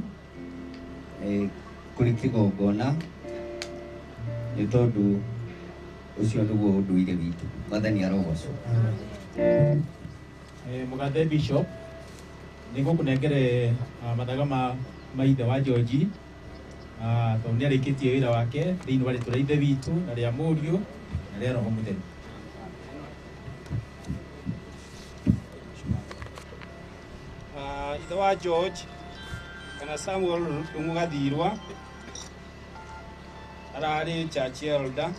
kũrĩ kĩgongona, nĩ tondũ ũcio nĩguo ũndũire witũ. Mwathani arogocwo. Mũgathe Bishop nĩguo kũnengere mathaga ma ithe wa George, tondũ nĩ arĩkĩtie wĩra wake thĩinĩ wa rĩtwa rĩa ithe witũ na rĩa mũriũ na rĩa Roho Mũtheru. Ithe wa George kana Samuel Ndung'u Gathirwa ararĩ church elder,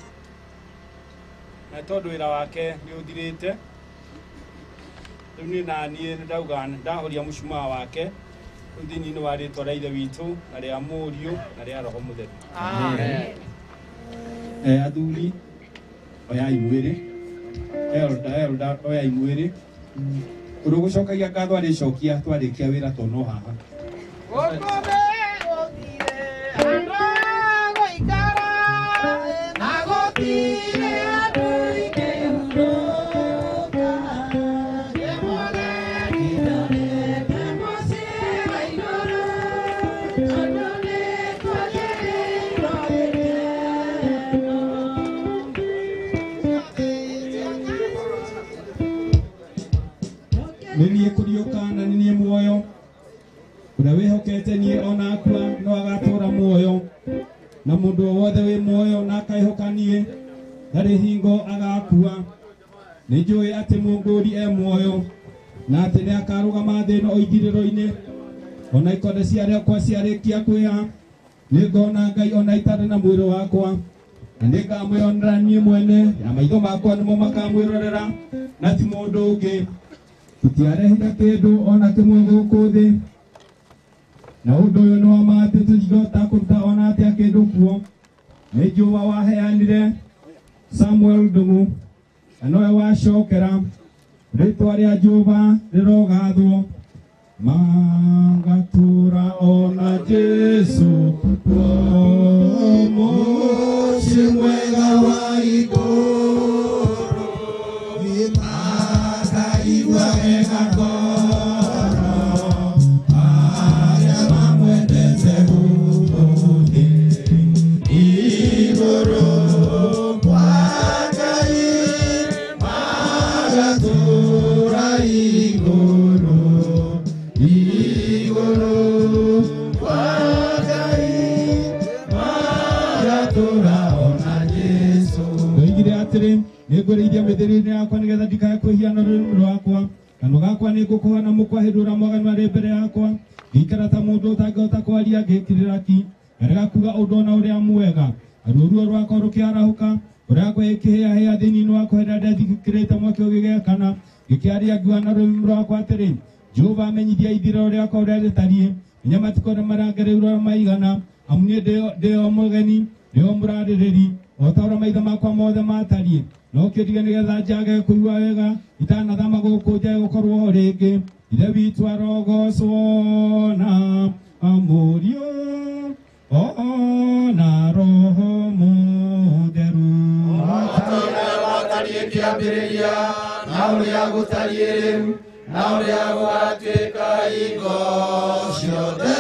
na tondũ wĩra wake nĩ ũthirĩte, rĩu niĩ naniĩ ndauga ndahoria mũcumaa wake thĩinĩ wa rĩtwa rĩa ithe witũ na rĩa mũriũ na rĩa Roho Mũtheru. Amen. Athuri oyai mwĩrĩ, elder oyai mwĩrĩ, ũndũ gũcokagia ngatho arĩcokia twarĩkia wĩra to no haha. Nĩniĩ kũriũka na nĩniĩ muoyo, ũrĩa wĩhokete niĩ ona akua no agatũũra muoyo, na mũndũ o wothe wĩ muoyo na akaĩhoka niĩ ndarĩ hingo agakua. Nĩnjũĩ atĩ mũngũri e muoyo na atĩ nĩ akarũgama thĩ ĩno o ithirĩro-inĩ, ona ikonde ciakwa ciarĩkia kwĩha, nĩngona Ngai ona itarĩ na mwĩrĩ wakwa, na nĩngamwĩonera niĩ mwene, na maitho makwa nĩmo makamwĩrorera na ti mũndũ ũngĩ. Tutiarehire kĩndũ ona kĩmwe gũkũ thĩ, na ũndũ ũyũ nĩ wa ma atĩ tũtingĩhota kũruta ona atĩa kĩndũ kuo. Nĩ Jehova waheanire Samuel Ndung'u, na nowe wacokera. Rĩtwa rĩa Jehova rĩrogathwo, magatũũra ona Jesu mũciĩ mwega wa igũrũ. Igoro atiri nĩngũrĩithia mĩthĩri-inĩ yakwa nĩgetha ndikae kwĩhiana rũrĩmĩ rwakwa. Kanua gakwa nĩngũkũha na mũkwahĩrũra mwaganu arĩ mbere yakwa. Ngĩikara ta mũndũ ũtangĩhota kwaria ngĩkirĩra ki. Ngarega kuga ũndũ ona ũrĩa mwega. Ruo rwakwa rũkĩarahũka. Ũrĩa ngwa ĩkĩhĩahĩa thĩinĩ wakwa hĩndĩ ĩrĩa ndethikĩrĩte mwaki ũgĩgĩakana. Ngĩkĩaria ngiuga na rũrĩmĩ rwakwa atĩrĩ, Jehova amenyithia ithirĩro rĩakwa ũrĩa rĩtariĩ. Nginya matukũ marangereirwo maigana. Amu niĩ ndĩ o mũgeni, ndĩ o mũrarĩrĩri, o ta ũrĩa maitho makwa mothe matariĩ. No kĩndige nĩgetha njage kũigua wega, itanathama gũkũ njage gũkorwo ho rĩngĩ. Ithe witũ arogocwo na amũriũ, na Roho Mũtheru. Watariĩ kĩambĩrĩria, na ũrĩa gũtariĩ rĩu, na ũrĩa gũgatuĩka hingo ciothe,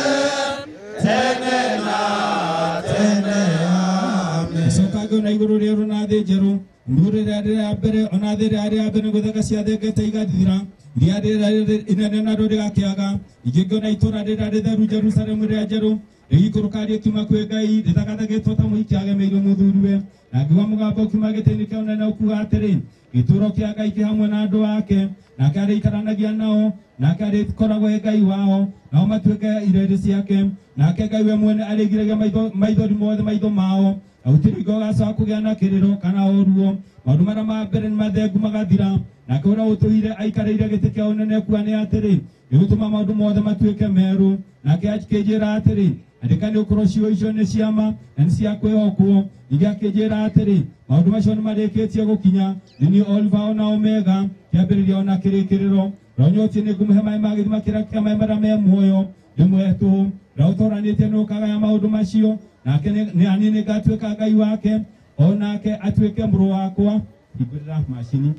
tene na tene. Amen. Coka ngĩona igũrũ rĩerũ na thĩ njerũ, mbura rĩrĩa mbere ona thĩ rĩrĩa mbere gũtheka ciathengete igathira. Iria rĩrĩa inene narĩo rĩgakĩaga. Ningĩ ngĩona itũũra rĩrĩa rĩtheru Jerusalemu rĩrĩa njerũ rĩgĩikũrũka rĩkiuma kwĩ Ngai rĩthagathagĩtwo ta mũhiki agemeirwo mũthuriwe. Na ngĩigua mũgambo ũkiuma gĩtĩ-inĩ kĩa ũnene ũkuuga atĩrĩ, gĩtũũro kĩa Ngai kĩ hamwe na andũ ake, nake arĩikaranagia nao, nake arĩkoragwo Ngai wao, nao matuĩke irĩrĩ ciake. Nake Ngai we mwene arĩgiragia maithori mothe maitho mao, na gũtirĩ hingo gagacoka kũgĩa na kĩrĩro kana ũruo. Maũndũ marĩa ma mbere nĩ mathengu magathira. Nake ũrĩa ũtũire aikarĩire gĩtĩ kĩa ũnene ekuuga nĩ atĩrĩ, nĩgũtũma maũndũ mothe matuĩke merũ. Nake akĩnjĩra atĩrĩ, andĩka nĩgũkorwo ciugo icio nĩ cia ma na nĩ cia kwĩhokwo. Ningĩ akĩnjĩra atĩrĩ, maũndũ macio nĩ marĩkĩtie gũkinya. Nĩ niĩ Alpha ona Omega, kĩambĩrĩria ona kĩrĩkĩrĩro. Ronyotie nĩngũmũhe maaĩ ma gĩthima kĩrĩa kĩa maaĩ marĩa me muoyo ndĩmũhe tũhũ. Ũrĩa ũtoranĩtie nĩ ũkagaya maũndũ macio, nake nĩ ngatuĩka Ngai wake, onake atuĩke mũrũ wakwa. Hingũrĩra macini.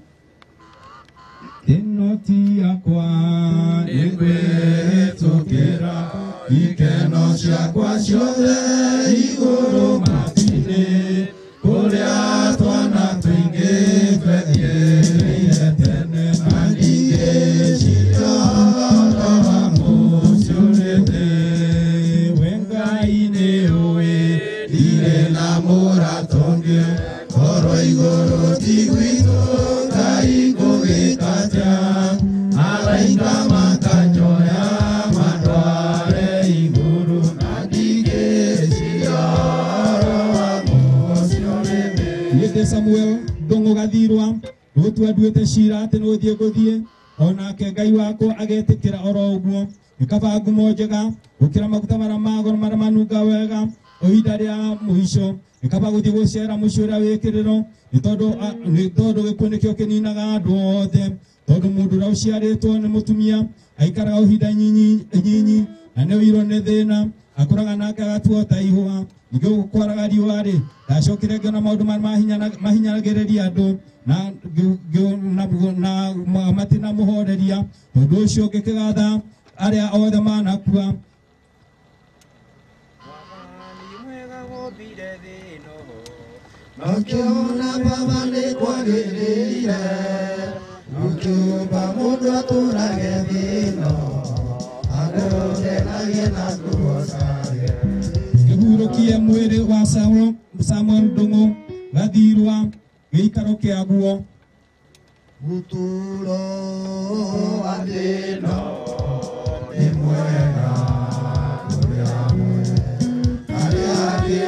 Ĩno ti yakwa nĩngwĩhĩtũkĩra, ikeno ciakwa ciothe igũrũ matu-inĩ, kũrĩa twana tũingĩ twethiĩrĩire tene, na ningĩ ciria ũhoro wa mũciĩ ũrĩ thĩ. We Ngai nĩũĩ ndirĩ na mũrata ũngĩ, korwo igũrũ ti gwitũ Ngai ngũgĩka atĩa. Araika makanyoya matware igũrũ, na ndigĩciria ũhoro wa mũciĩ ũrĩ thĩ. Niĩ Samuel Ndung'u Gathirwa, gũtua nduĩte ciira atĩ nĩgũthiĩ ngũthiĩ, onake Ngai wakwa agetĩkĩra oro ũguo. Gĩkaba ngumo njega gũkĩra maguta marĩa ma goro marĩa manunga wega o ihinda rĩa mũico. Gĩkaba gũthiĩ gũcera mũciĩ ũrĩa wĩkĩrĩro, nĩ tondũ gĩkuũ nĩkĩo kĩninaga andũ othe. Tondũ mũndũ ũrĩa ũciarĩtwo nĩ mũtumia aikaraga o ihinda inyinyi, na nĩ ũirwo nĩ thĩna, akũraga nake agatuo ta ihũa. Ningĩ gũkwaraga riũa-rĩ, ndacokire ngĩona maũndũ marĩa mahinyagĩrĩria andũ na matinamũhoreria. Tondũ ũcio ngĩkĩgatha arĩa othe manakua. Ũkĩona baba nĩ kwagĩrĩire, ũkĩũmba mũndũ atũrage thĩno, agũthenagie na kuocage. Ngĩhurũkie mwĩrĩ wa Samuel Ndung'u Gathirwa gĩikaro kĩaguo. Ũtũũro wa thĩno nĩ mwega kũrĩ amwe, arĩa angĩ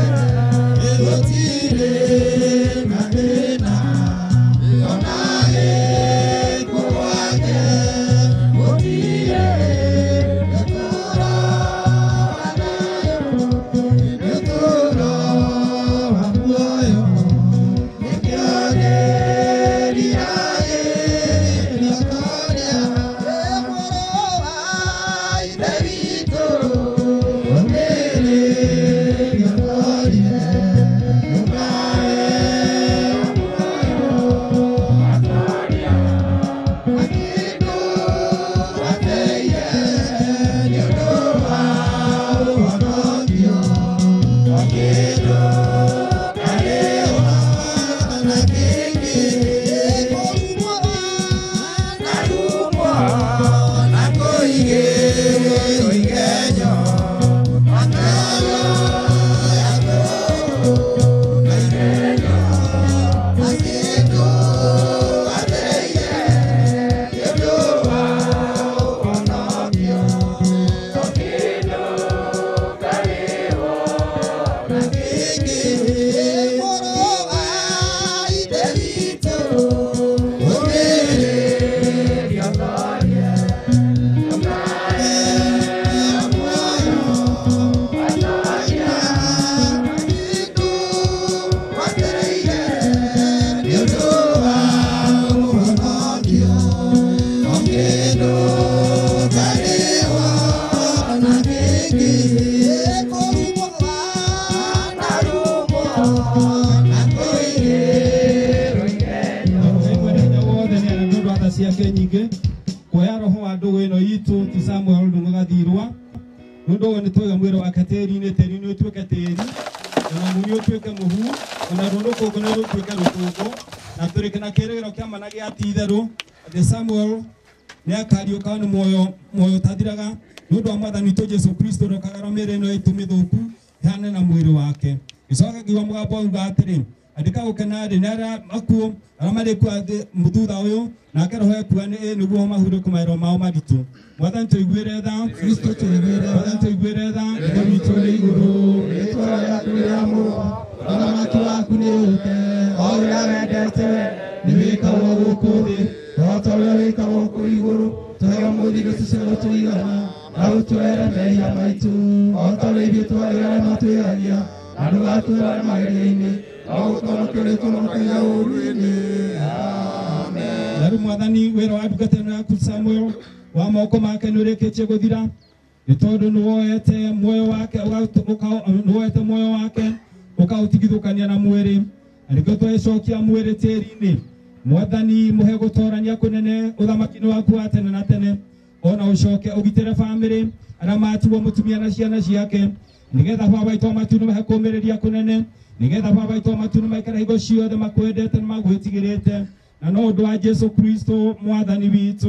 Ona ya roho wa ndugu ino itu ti Samuel Ndung'u Gathirwa nundu ni twiga mwiro wa kateri ni utweke teri na munyi utweke muhu na runduko kuna utweke rutuko na turikana kirero kia managi atitheru the Samuel ni akariuka ni moyo tathiraga nundu wa mwathani tu Jesu Kristo rokagara mere no itumithũku hane na mwiri wake icoka kiwa mugambo uga atiri andika gukena ri nara akuo aramari kwa muthutha uyu na keroho ekua ni niguo mahure kumairo mao maritu mwathani tuiguire tha Kristo tuiguire mwathani tuiguire tha ngai turi iguru itwa yaku ya muwa thamaki waku ni ute o uria wendete ni wikagwo guku thi o ta uria wikagwo guku iguru tuheo muthigo tucero tuigana na utwere mehia maitu o ta uria ithuĩ twarĩgana matwĩgagia na ndũgatwĩrane magerio-inĩ no gũkorwo kĩrĩ tũmũkĩra ũru-inĩ. Amen. Na rĩu mwathani wĩra wa ndungata yaku Samuel wa moko make nĩ ũrĩkĩtie gũthira nĩ tondũ nĩwoete muoyo wake ũkaũtigithũkania na mwĩrĩ na nĩkĩo twagĩcokia mwĩrĩ tĩri-inĩ. Mwathani mũhe gũtorania kũnene ũthamaki-inĩ waku wa tene na tene ona ũcoke ũgitĩre bamĩrĩ arĩa matigwo mũtumia na ciana ciake nigetha baba witũ matu nĩ mahe kũũmĩrĩria kũnene nigetha baba witũ matu nĩ maikara hingo ciothe makwendete na magwĩtigĩrĩte na no ũndũ wa Jesu Kristo mwathani witũ.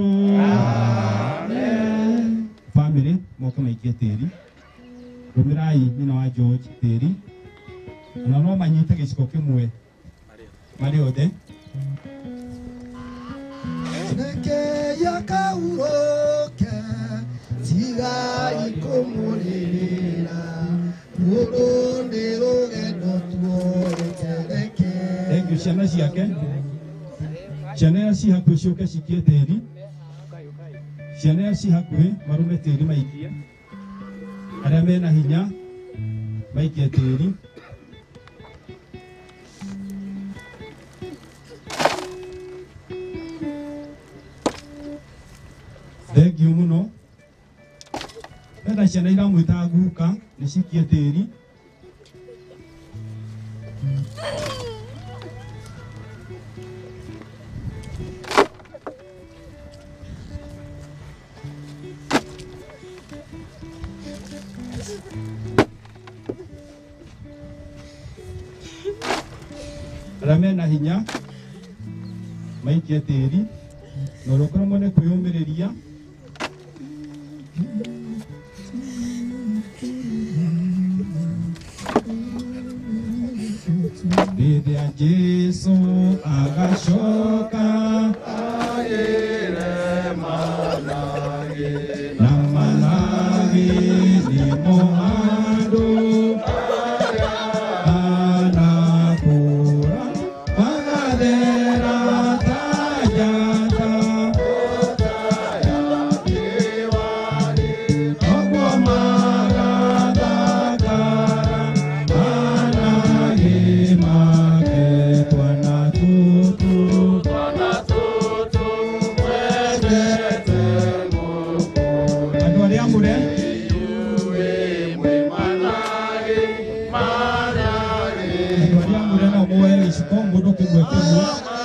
Amen. Bamĩrĩ moke maikie tĩri rũmĩrai nyina wa George tĩri na no manyite gĩciko kĩmwe marĩ othe. Neke yakauroke tiga ikomurira urundi rugendo tuoretereke. Thank ciana ciake ciana ci hakuhĩ ciũke cikie tĩri ciana ci hakuhĩ marume tĩri maikie arĩa mena hinya maikie tĩri. Thank you muno. Nenda ciana iramwĩta guka nĩ cikie tĩri. Arĩa mena hinya maikie tĩri na ũrũkorwo mwene kwĩyũmĩrĩria. Rĩrĩa Jesu agacoka na managi nĩmo andũ anakũra magathera ta njata ũguo magathakara managi make twana tũtũ twendete gũkũ. Andũ arĩa amũre no muoe gĩciko mũndũ kĩmwe kĩmwe.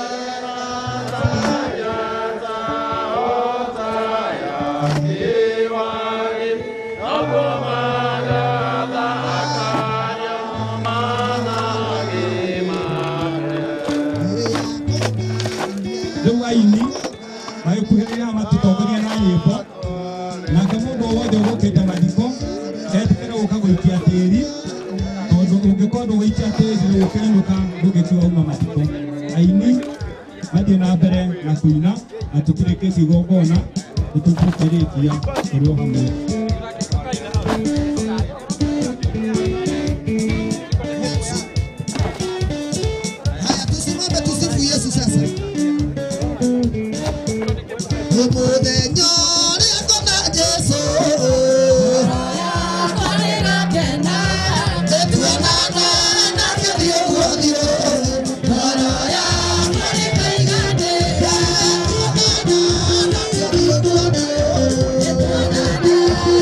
Rĩu aini magĩkuhĩrĩria matũtongoria na nyĩmbo nake mũndũ wothe ũgũkĩte mathiko etikĩre gũka gũikia tĩri tondũ ũngĩkorwo ndũgũikia tĩri ũkĩinũka ndũgĩtiga uma mathiko. Aini mathiĩ na mbere na kũina na tũkĩrĩkĩtie igongona nĩtũkĩrĩkia tũrĩ o hamwe. Yeah.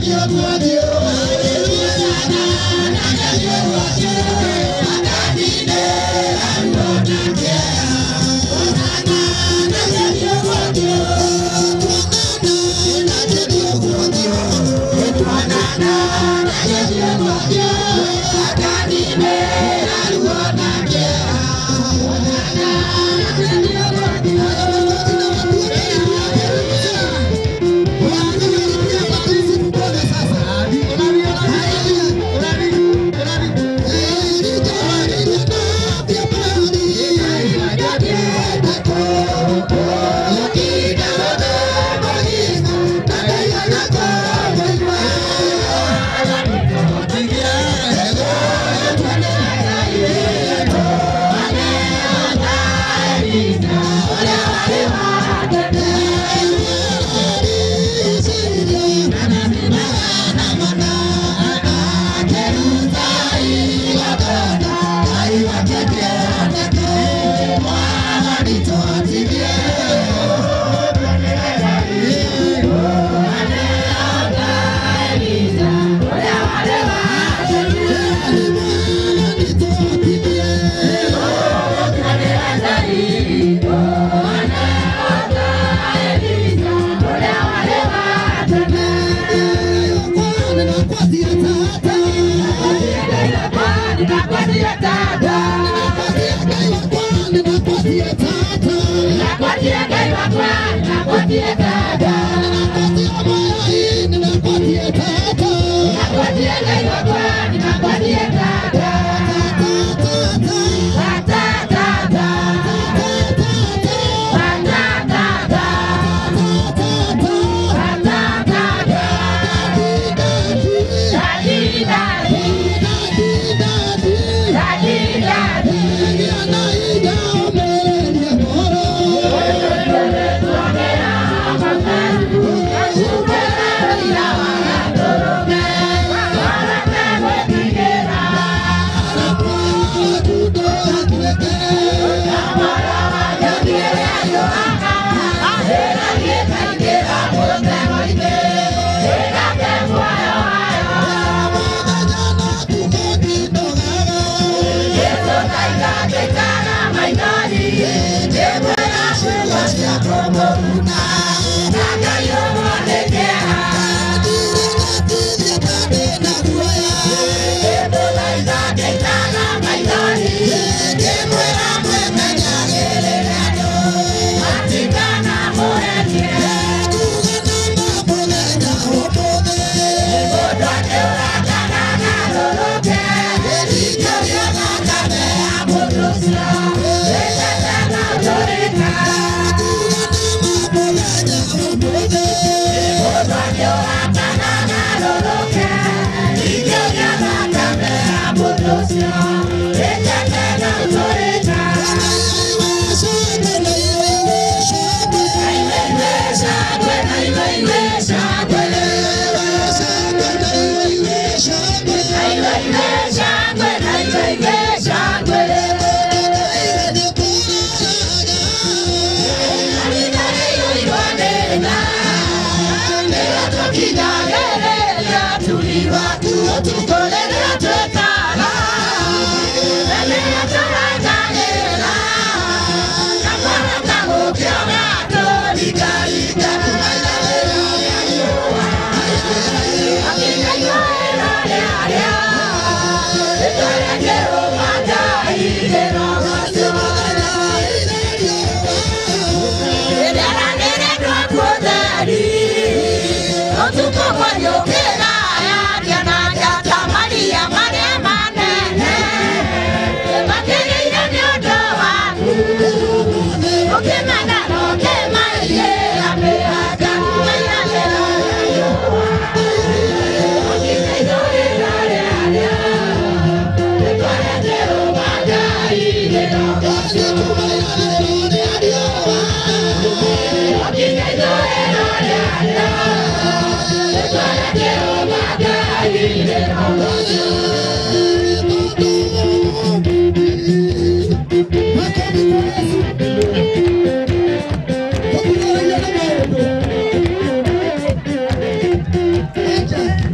Thank you.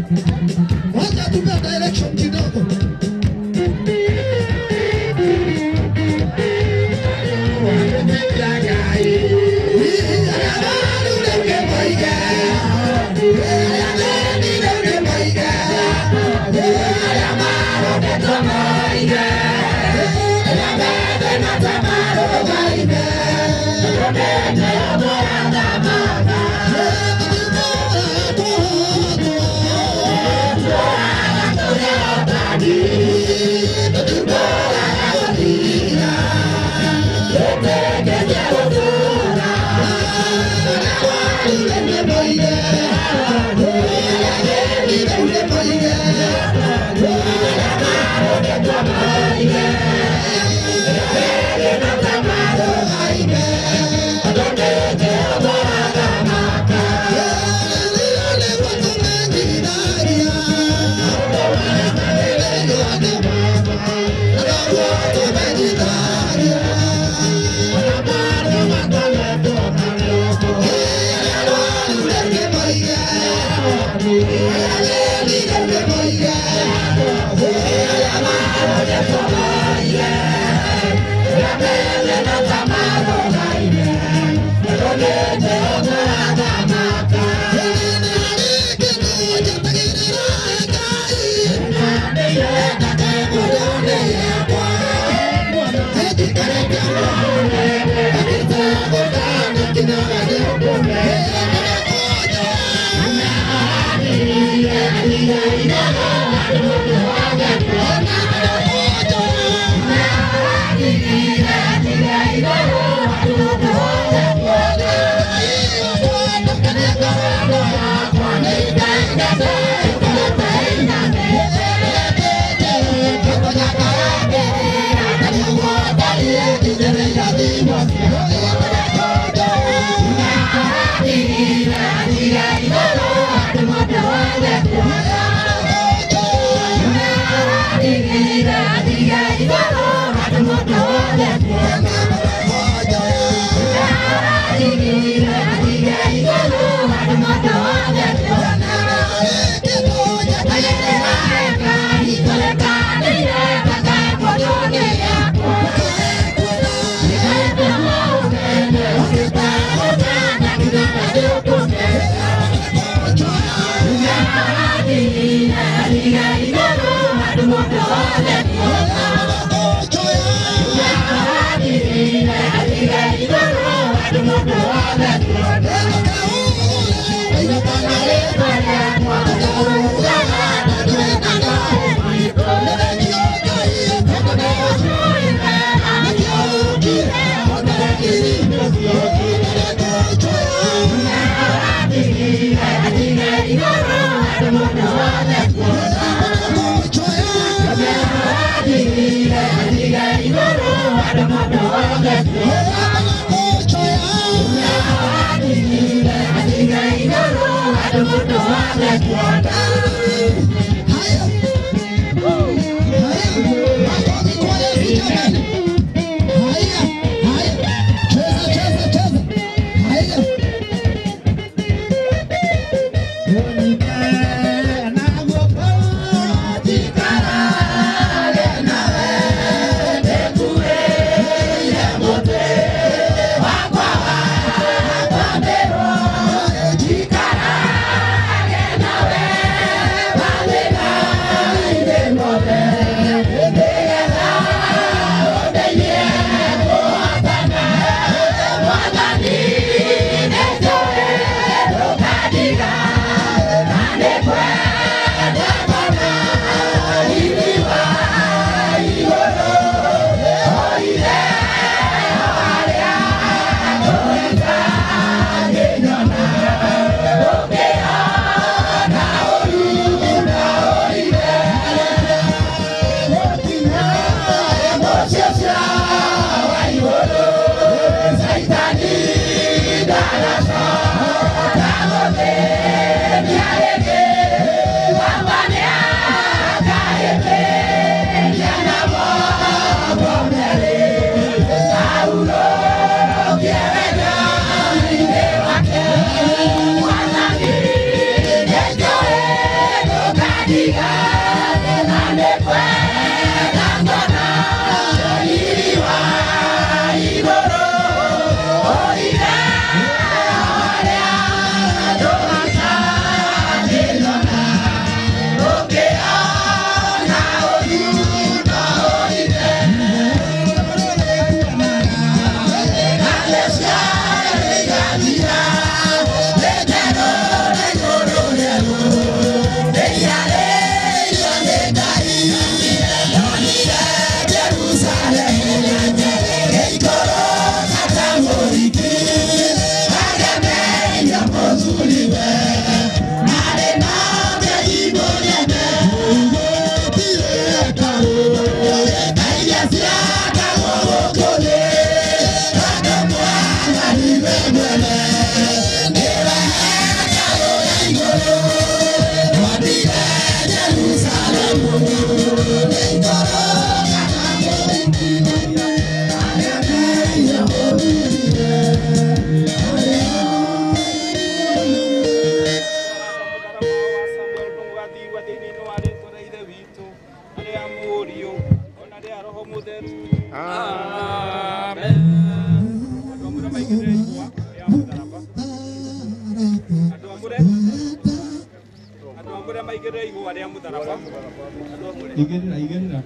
Igerera.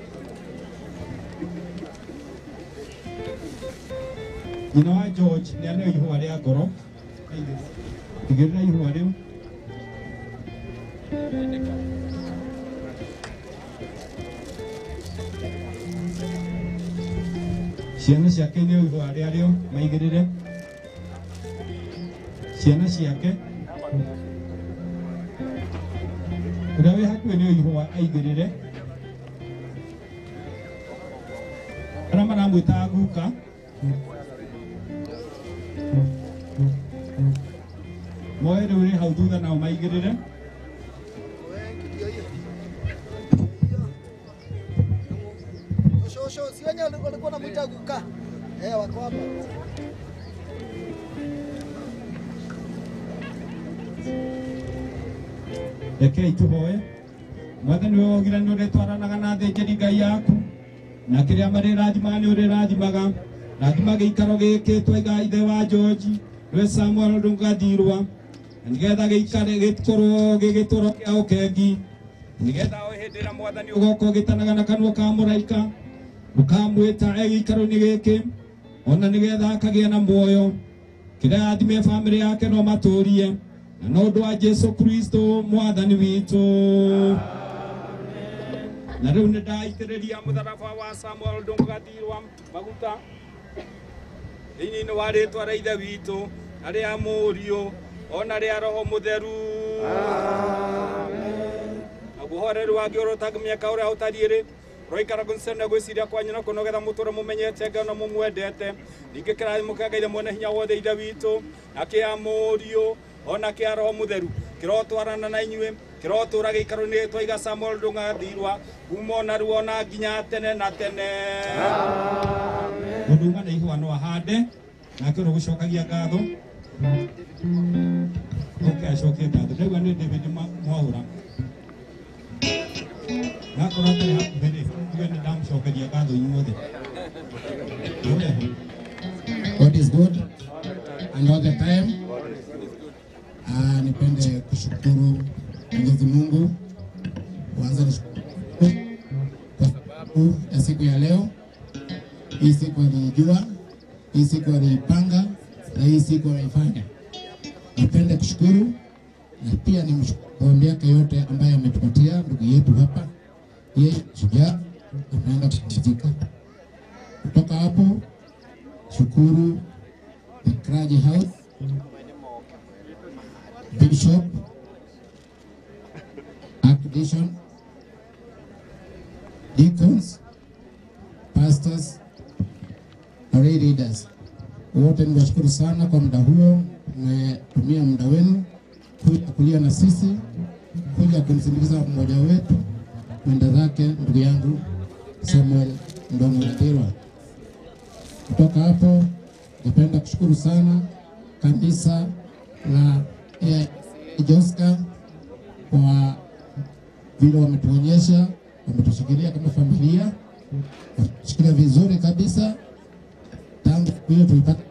Nyina wa George nĩ aneo ihũa rĩa ngoro. Igerera ihũa rĩu. Ciana ciake nĩ ihũa rĩarĩo maigĩrĩre. Ciana ciake ũrĩa wĩ hakuhĩ nĩ ihũa aigĩrĩre. Arĩa maramwĩta guka moe rĩu rĩ hau thutha nao maigĩrĩre. Si wenyewe walikuwa wanamuita guka. Wako hapa. Rekei tuhoe. Mwathani we wogire nĩ ũrĩtwaranaga na thĩnjĩri Ngai yaku, na kĩrĩa marĩrathima nĩ ũrĩrathimaga. Rathima gĩikaro gĩkĩ twaiga ithe wa George we Samuel Ndung'u Gathirwa, na nĩgetha gĩikare gĩkorwo gĩgĩtũũro kĩa ũkengi, nĩgetha o hĩndĩ ĩrĩa Mwathani ũgoka ũgĩtanaga na kanua ka mũraika ũkamwĩta gĩikaro-inĩ gĩkĩ, ona nĩgetha akagĩa na muoyo. Kĩrĩa athime bamĩrĩ yake no matũũrie, na no ũndũ wa Jesu Kristo Mwathani witũ. Na rĩu nĩ ndaitĩrĩria mũtharaba wa Samuel Ndung'u Gathirwa maguta thĩinĩ wa rĩĩtwa rĩa ithe witũ na rĩa mũriũ ona rĩa Roho Mũtheru. Naguo ũhoreri wake ũrotangĩmĩaka ũrĩa ũtariĩ roikara kũncena gwĩciria kwanyu na kũnogetha mũtũũre mũmenyete Ngai na mũmwendete. Ningĩ kĩrathimo kĩa Ngai mwene hinya wothe ithe witũ na kĩa mũriũ ona kĩa Roho Mũtheru kĩrotwarana na inyuĩ, kĩrotũũra gĩikaro-inĩ twaiga Samuel Ndung'u Gathirwa kuma ona rĩu ona nginya tene na tene. Mũndũ uma na ihũa no ahande nake no gũcokagia ngatho. Acokie ngatho. Ndauga nĩ David Mwaũra. Nakorwo atarĩ hakuhĩ rĩ, tuge nĩ ndamũcokeria ngatho inyuothe. God is good and all the time. Nipende kushukuru Mwenyezi Mungu kwanza kwa sababu ya siku ya leo. Hii siku alijua, hii siku aliipanga na hii siku anaifanya. Nipende kushukuru na pia nimshukuru miaka yote ambaye ametupatia ndugu yetu hapa. Yeye shujaa ameenda kushirika. Kutoka hapo shukuru the Kraji House, Bishop, Archdiocese, deacons, pastors, lay leaders. Wote niwashukuru sana kwa muda huo, mmetumia muda wenu kuja kulia na sisi, kuja kumsindikiza mmoja wetu mwenda zake ndugu yangu Samuel Ndung'u Gathirwa. Kutoka hapo napenda kushukuru sana kanisa la Joska kwa vile wametuonyesha, wametushikilia kama familia, wametushikilia vizuri kabisa tangu hiyo tulipata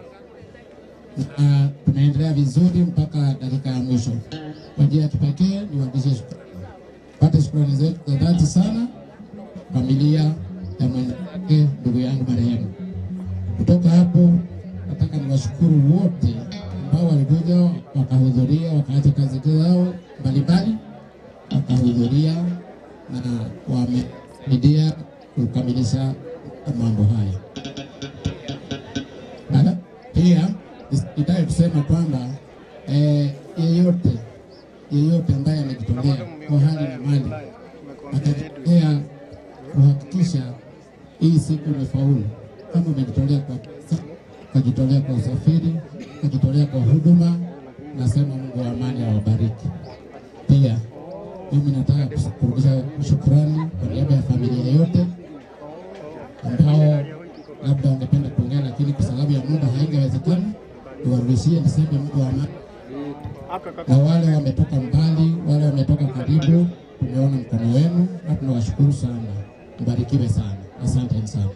na tunaendelea vizuri mpaka dakika ya mwisho. Kwa njia ya kipekee niwarudishie pate shukrani zetu za dhati sana familia ya mwenzake ndugu yangu marehemu. Kutoka hapo nataka niwashukuru wote ambao walikuja wakahudhuria, wakaacha kazi zao mbalimbali wakahudhuria na wamesaidia kukamilisha mambo haya. Na pia nitaka kusema kwamba yeyote ambaye amejitolea kwa hali na mali atajitolea kuhakikisha hii siku imefaulu. Kama umejitolea kwa pesa, ukajitolea kwa usafiri, kujitolea kwa huduma. Nasema Mungu wa amani awabariki. Pia mimi nataka kurudisha shukrani kwa niaba ya familia yote ambao labda wangependa kuongea, lakini kwa sababu ya muda haingewezekana. Niwarudishie niseme Mungu wa amani. Na wale wametoka mbali, wale wametoka karibu, tumeona mkono wenu na tunawashukuru sana. Mbarikiwe sana. Asante sana.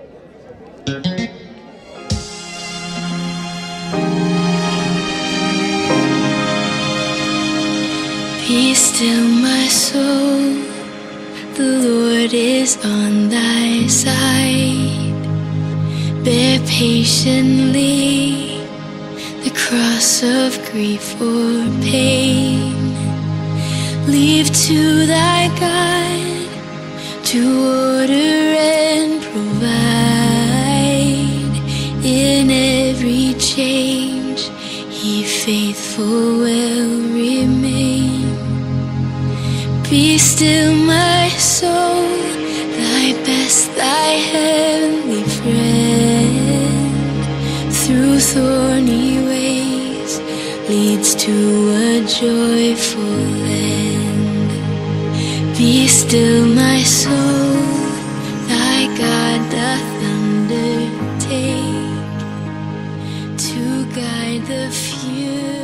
Be still, my soul, the Lord is on thy side. Bear patiently the cross of grief or pain. Leave to thy God to order and provide. In every change He faithful will remain. Be still, my soul, thy best, thy heavenly friend, through thorny ways leads to a joyful end. Be still, my soul, thy God doth undertake to guide the few.